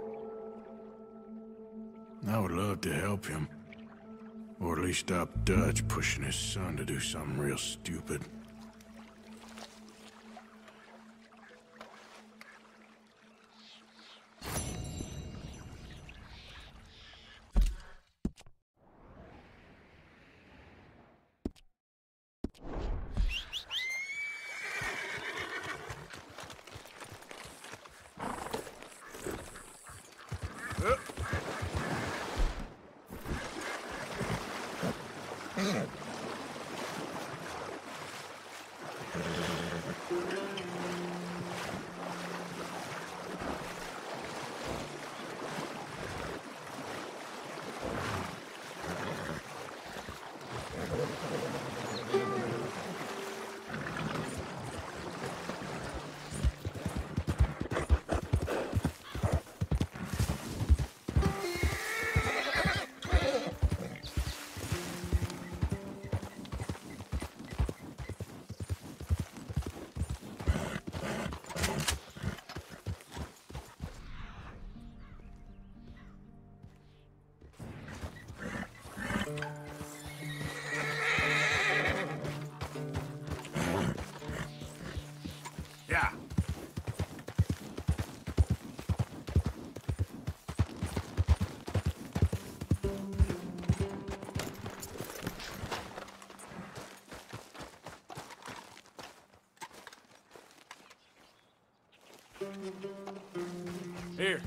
I would love to help him. Or at least stop Dutch pushing his son to do something real stupid. Yeah. Here.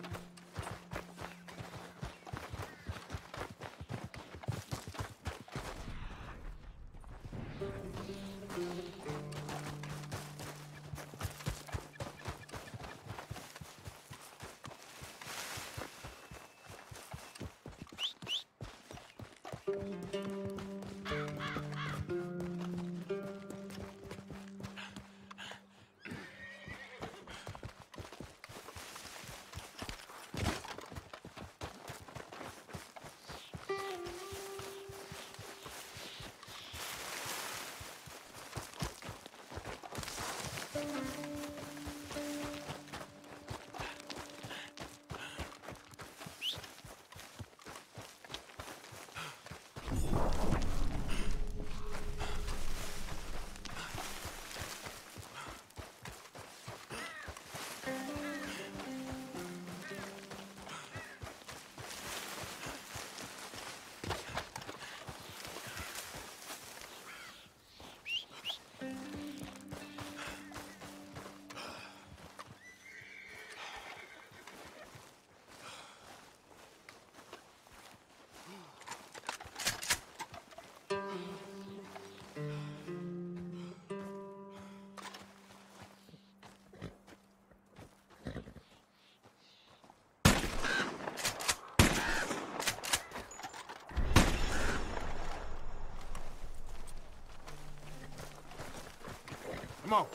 Come on.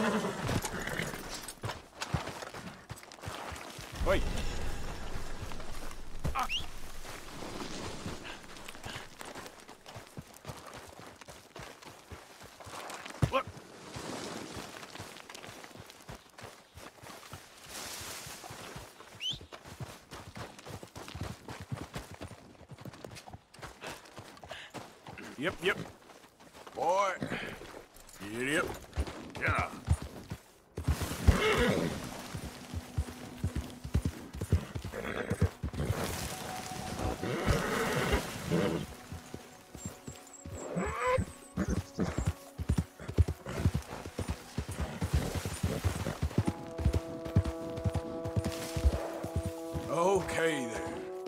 Wait. Look. Yep. Boy. Yep. Yeah. Okay there.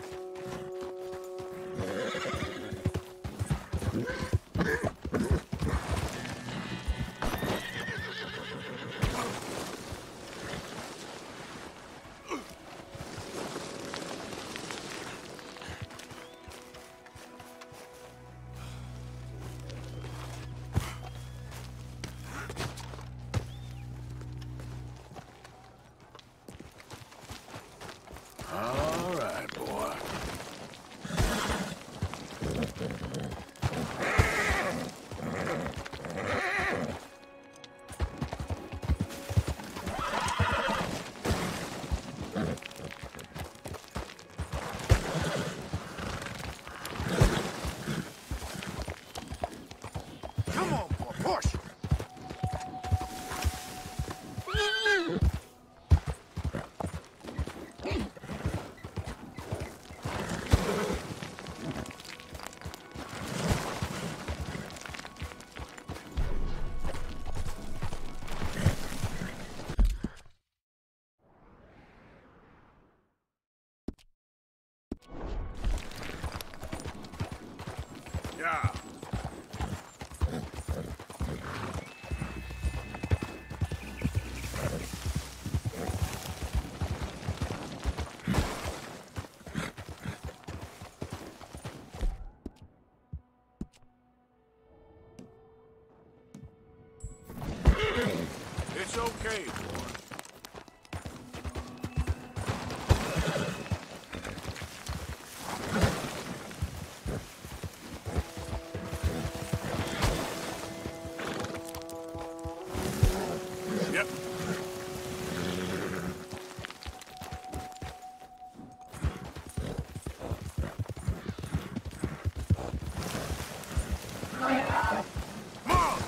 All right, boy. Come on, boy, push! Yeah. It's okay, boy. Yep. Come on!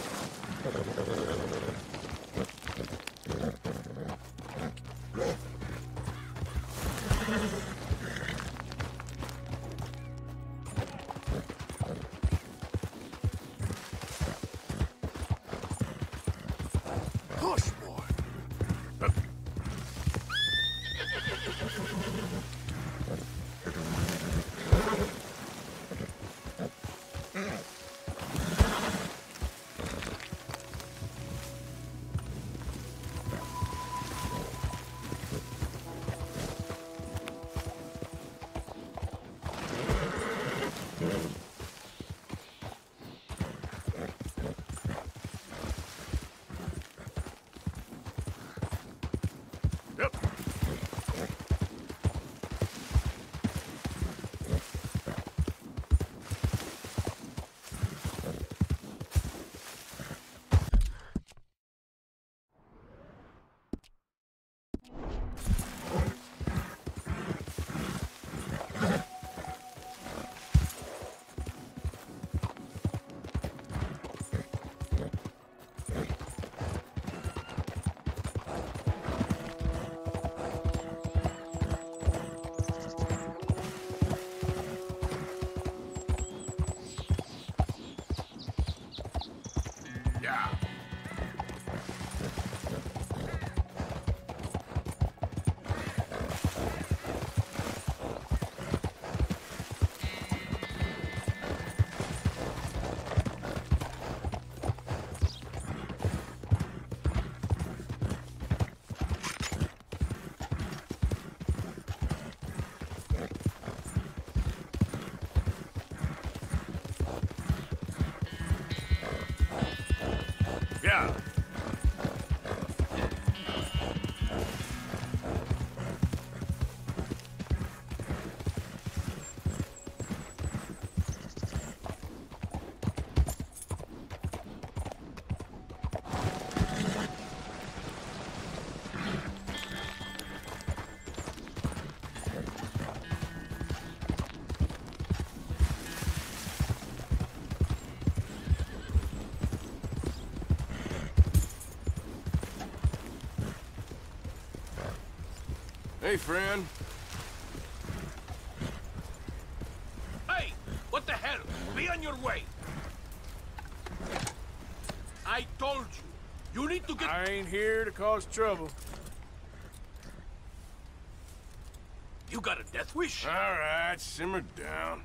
Push, boy! Yep. Yeah. Yeah. Hey, friend. Hey! What the hell? Be on your way! I told you. You need to get... I ain't here to cause trouble. You got a death wish? All right, simmer down.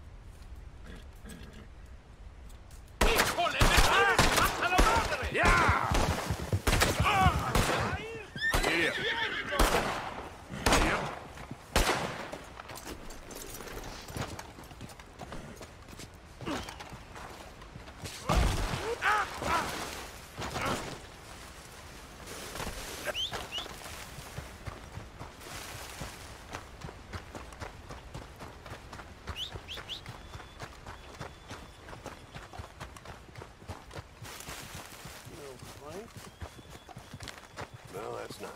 Yeah! Yeah. Yep. Well, that's nice.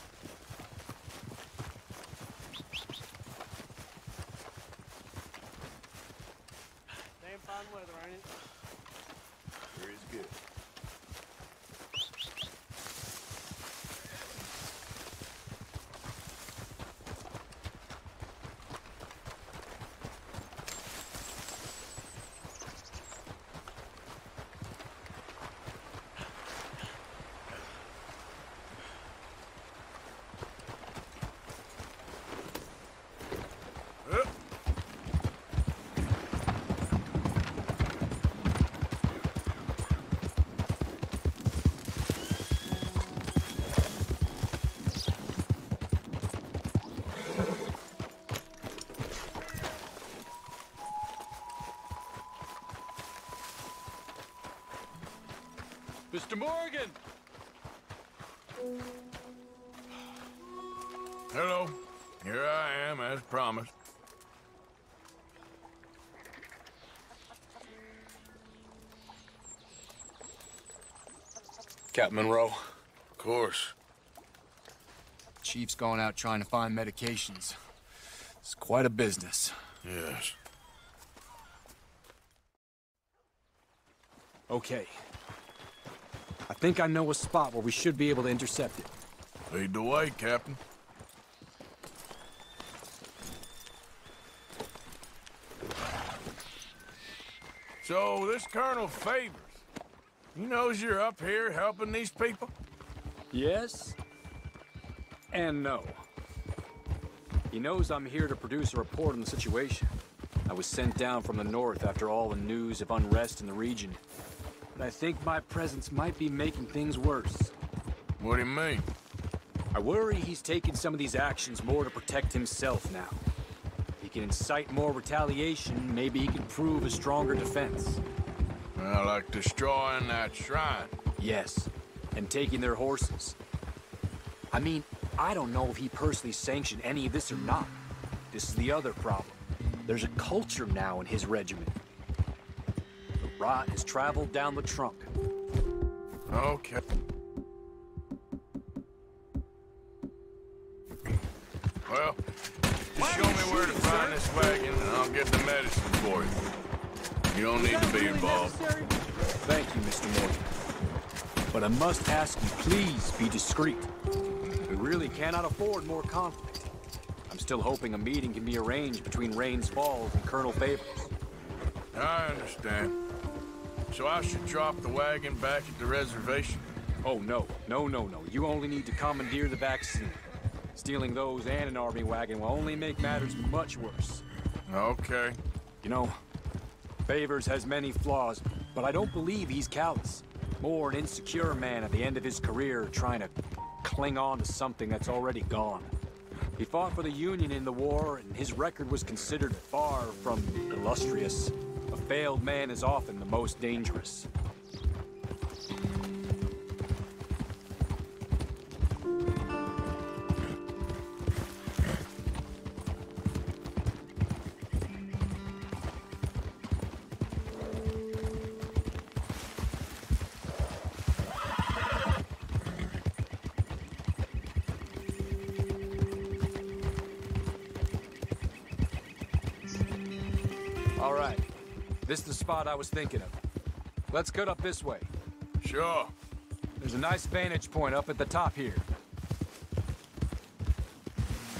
Damn fine weather, ain't it? Sure is good. Mr. Morgan! Hello. Here I am, as promised. Captain Monroe. Of course. Chief's going out trying to find medications. It's quite a business. Yes. Okay. I think I know a spot where we should be able to intercept it. Lead the way, Captain. So, this Colonel Favors, he knows you're up here helping these people? Yes. And no. He knows I'm here to produce a report on the situation. I was sent down from the north after all the news of unrest in the region. But I think my presence might be making things worse. What do you mean? I worry he's taking some of these actions more to protect himself now. If he can incite more retaliation, maybe he can prove a stronger defense. Well, like destroying that shrine. Yes, and taking their horses. I mean, I don't know if he personally sanctioned any of this or not. This is the other problem. There's a culture now in his regiment. The rot has traveled down the trunk. Okay. Well, just show me where to find this wagon and I'll get the medicine for you. You don't need to be involved. Thank you, Mr. Morgan. But I must ask you, please be discreet. We really cannot afford more conflict. I'm still hoping a meeting can be arranged between Rains Falls and Colonel Favors. I understand. So I should drop the wagon back at the reservation? Oh, no. No. You only need to commandeer the vaccine. Stealing those and an army wagon will only make matters much worse. Okay. You know, Favors has many flaws, but I don't believe he's callous. More an insecure man at the end of his career trying to cling on to something that's already gone. He fought for the Union in the war, and his record was considered far from illustrious. A failed man is often the most dangerous. All right. This is the spot I was thinking of. Let's cut up this way. Sure. There's a nice vantage point up at the top here.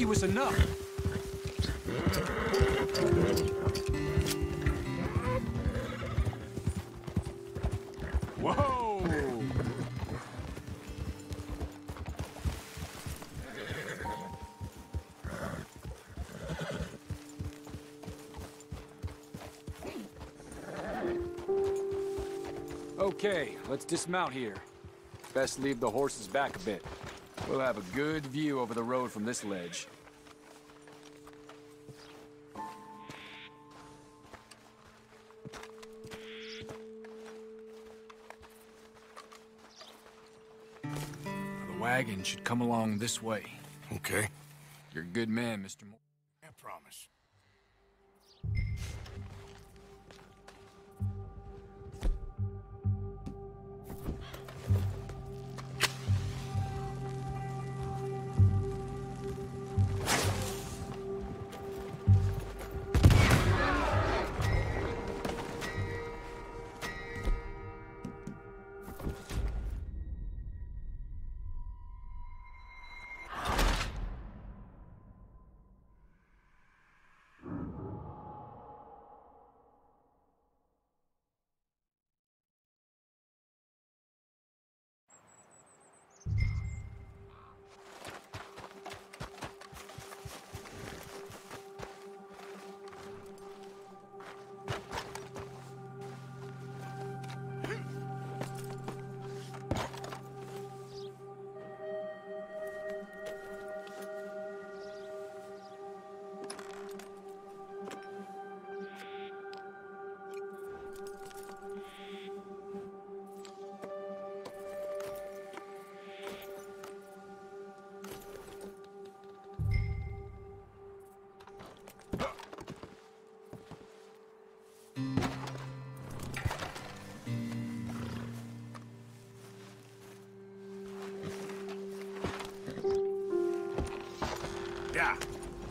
was enough. Whoa! Okay, let's dismount here. Best leave the horses back a bit. We'll have a good view over the road from this ledge. The wagon should come along this way. Okay. You're a good man, Mr. Moore. I promise. Yeah.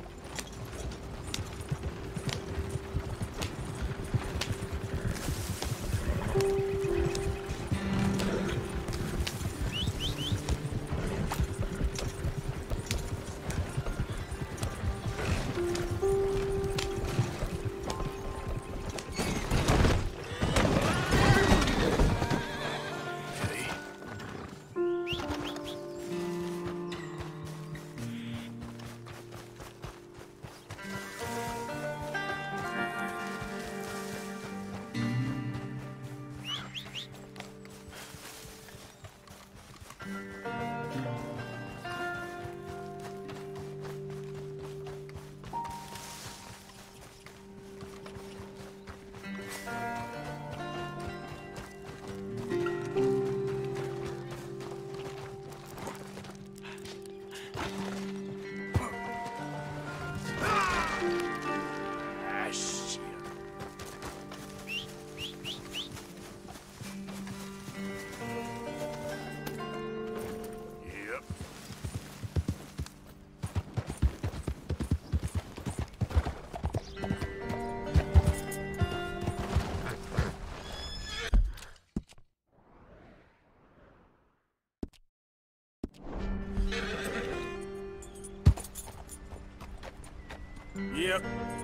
Yep.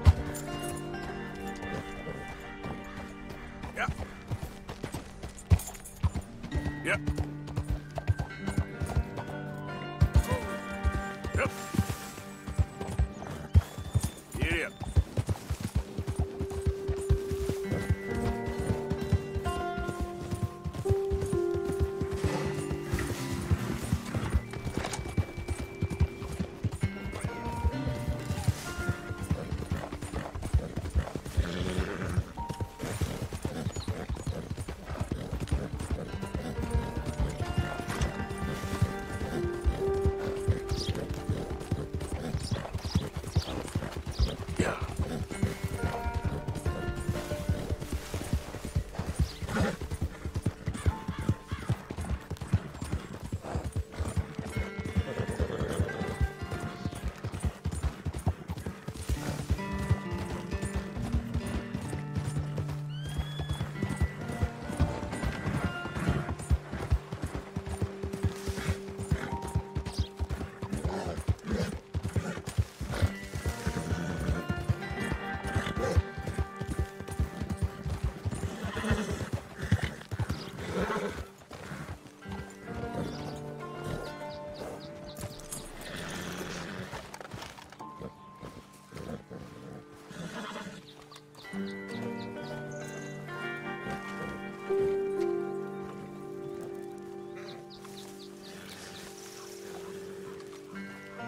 Yep. Yep. Yep. Get up.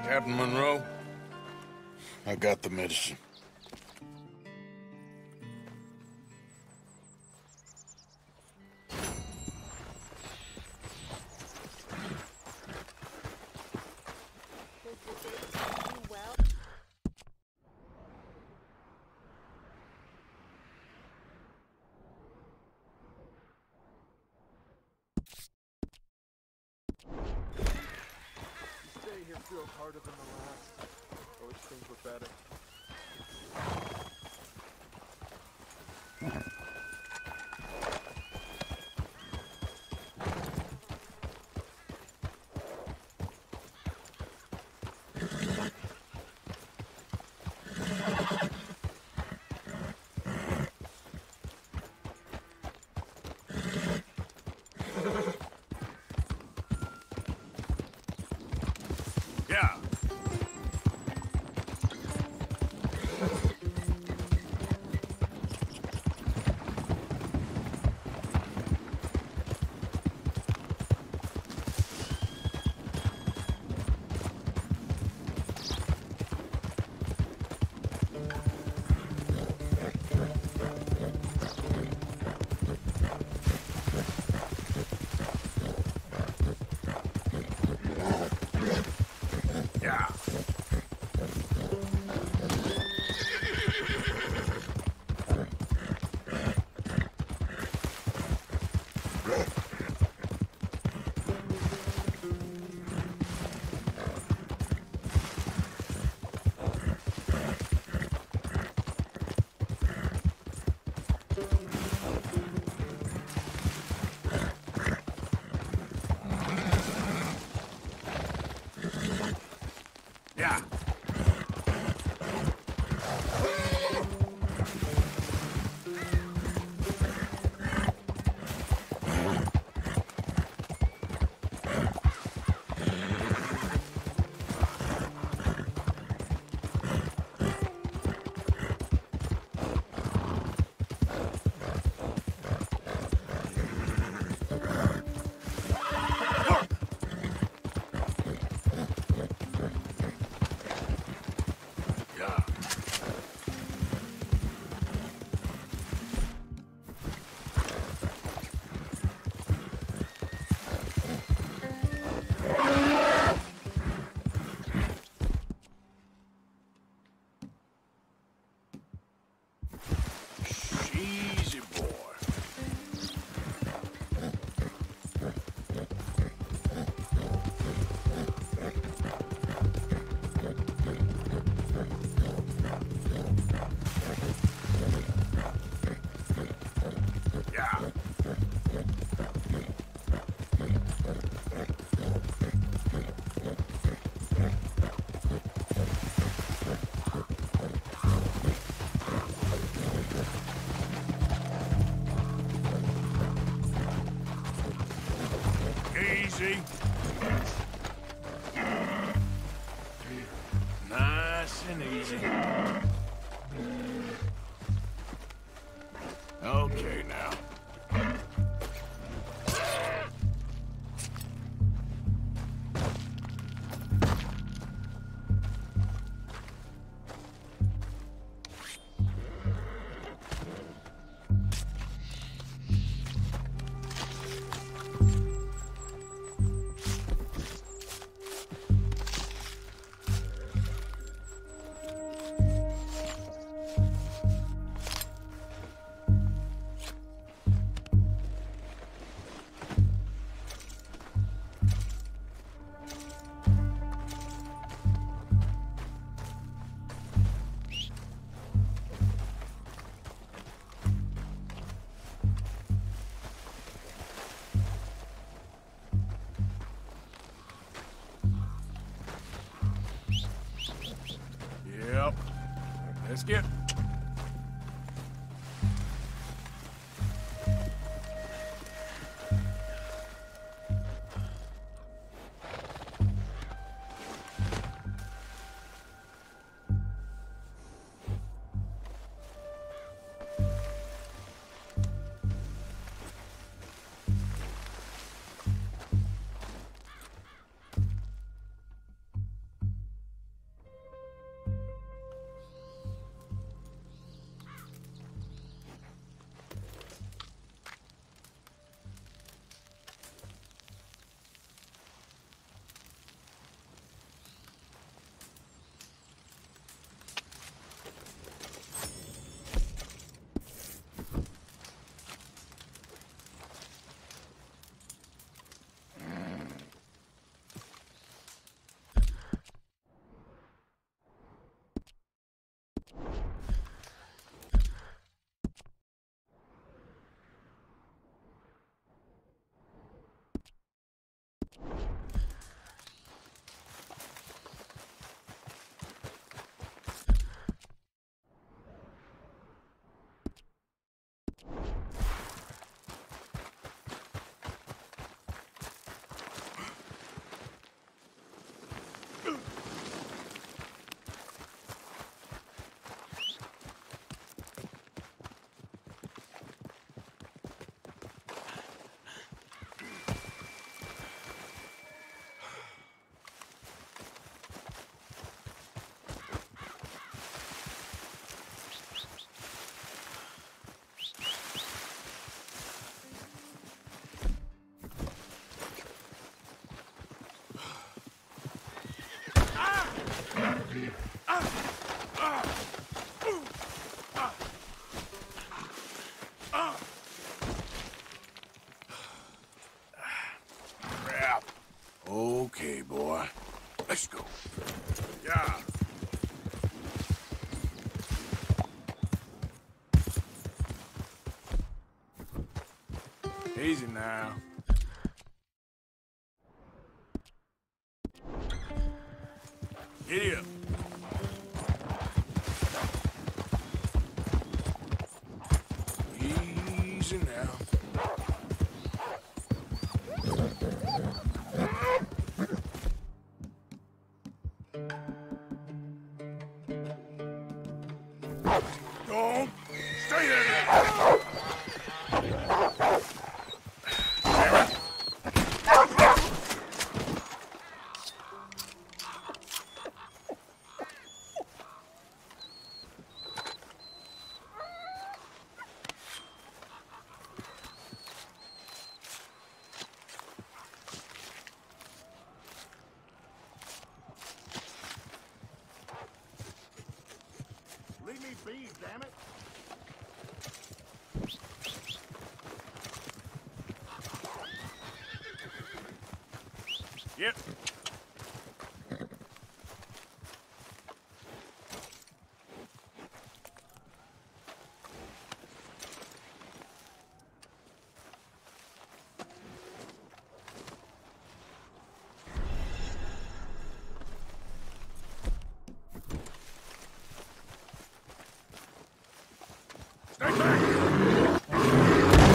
Captain Monroe, I got the medicine. Here feels harder than the last. I wish things were better. Yeah. Yeah. Yeah. Easy, boy. Yeah. Easy. Nice and easy. Okay, now. Yep. Let's get... Crap. Okay, boy. Let's go. Yeah. Easy now. Giddy up. Easy now. Don't stay there now. Leave me be, damn it! Yep. Stay back!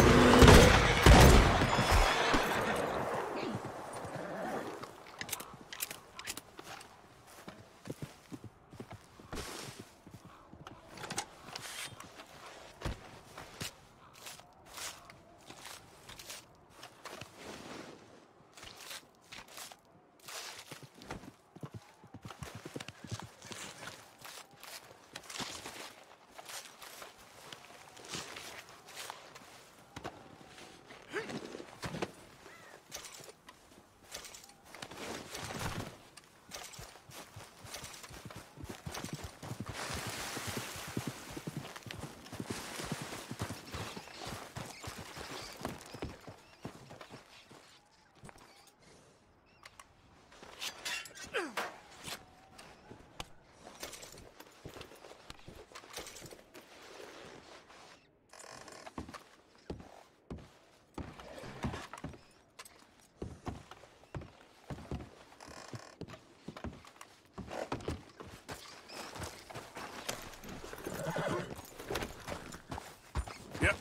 Yep.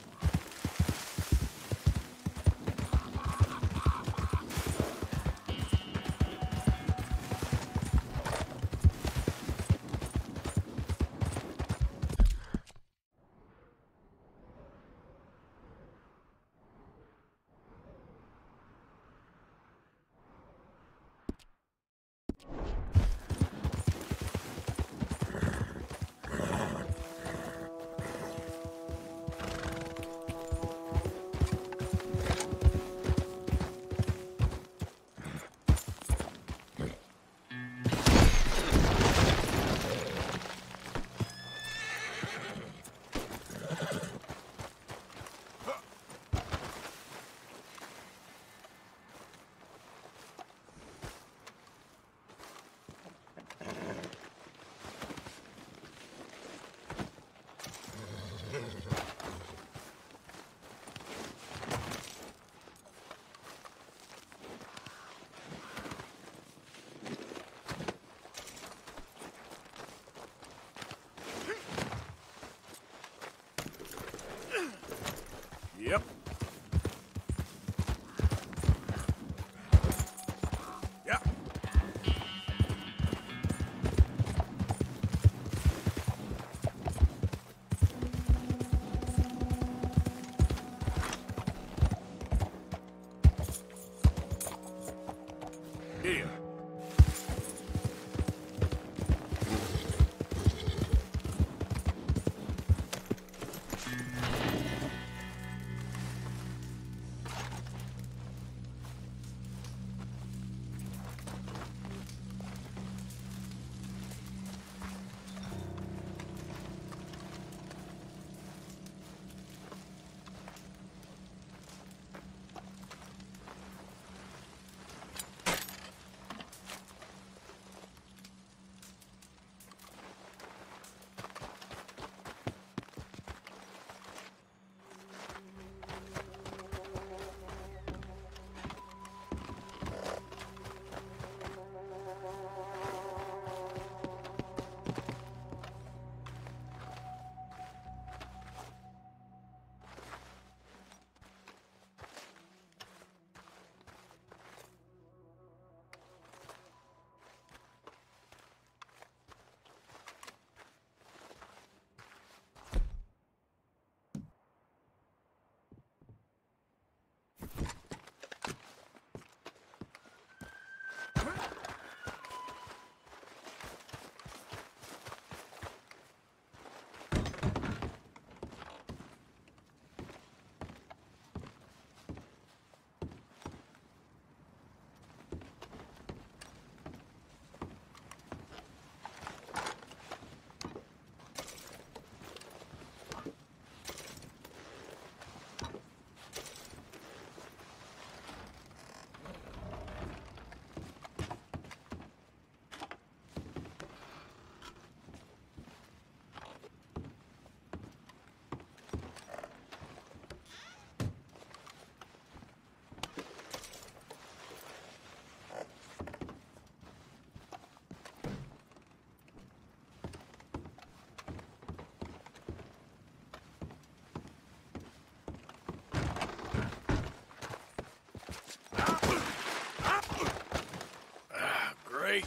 Okay.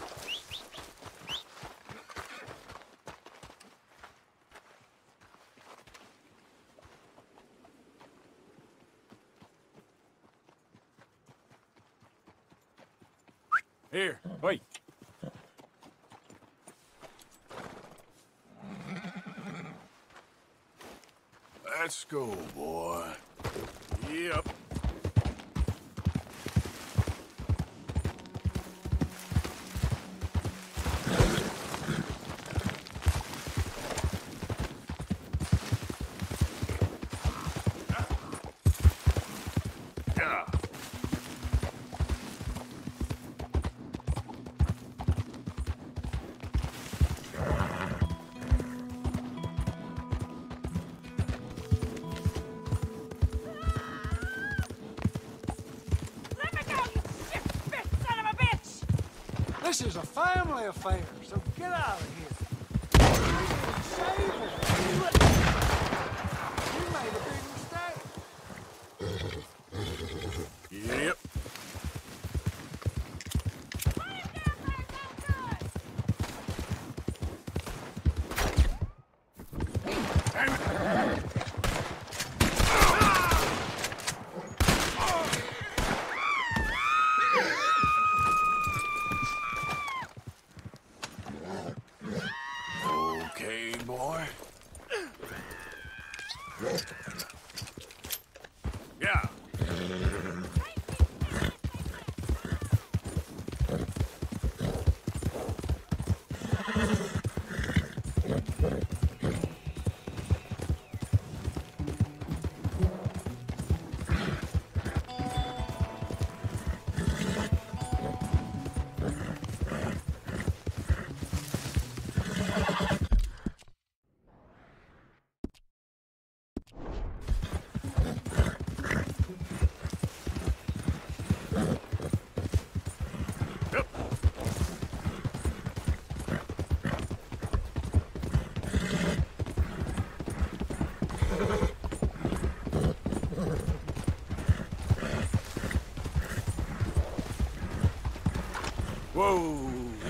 Here, wait. Let's go, boy. Yep. This is a family affair, so get out of here. Save it. You made a big mistake. Yep. Okay, boy. Yeah. Whoa.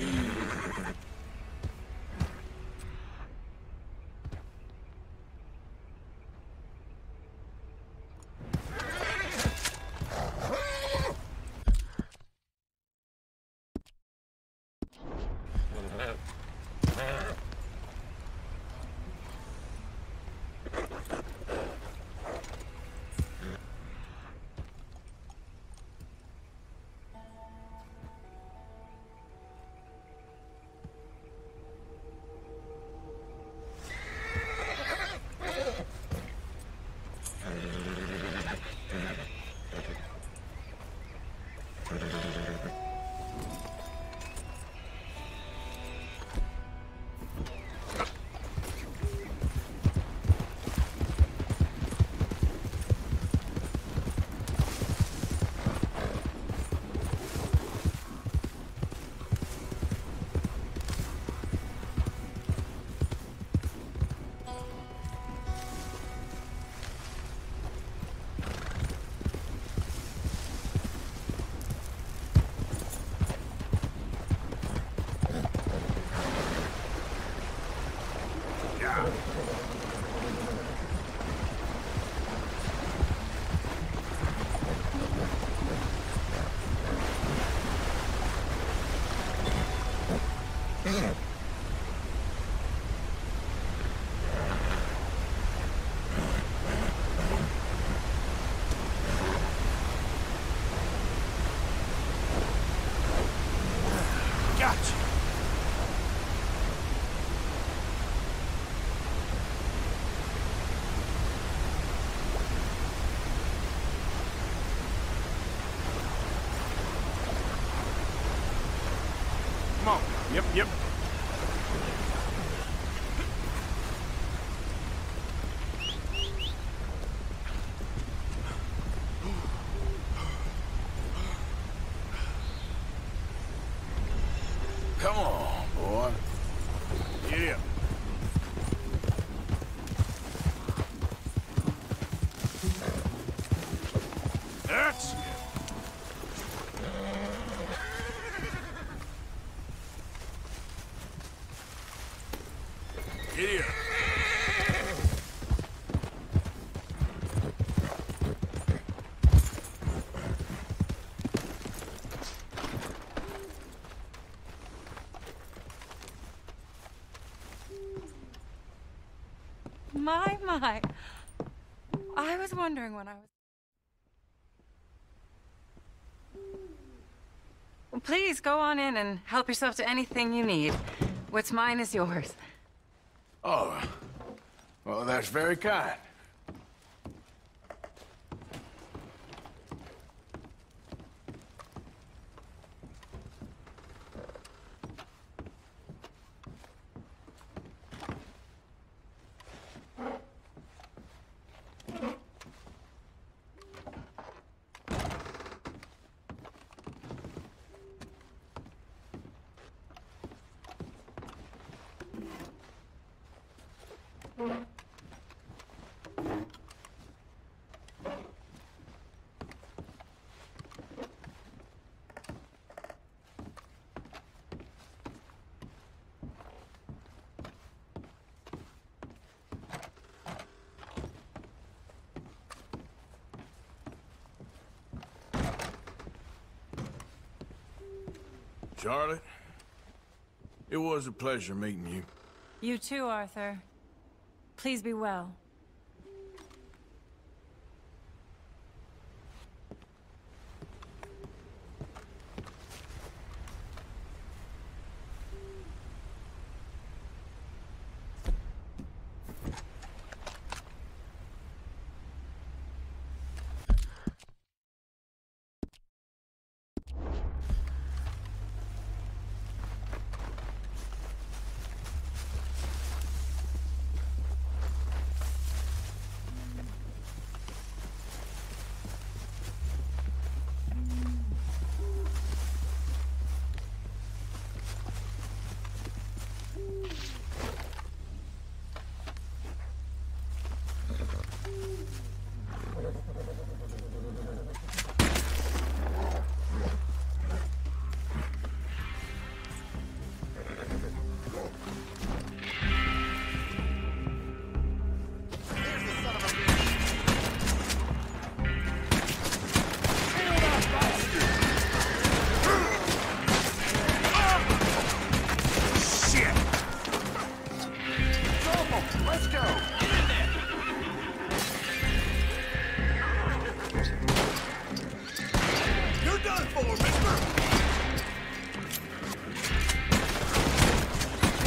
Gotcha. Come on. Yep. Come on, boy. Yeah. That's it. Giddy up. My. I was wondering when I was... Well, please, go on in and help yourself to anything you need. What's mine is yours. Oh, well, that's very kind. Charlotte, it was a pleasure meeting you. You too, Arthur. Please be well.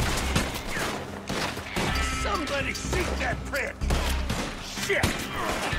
Somebody shoot that prick! Shit!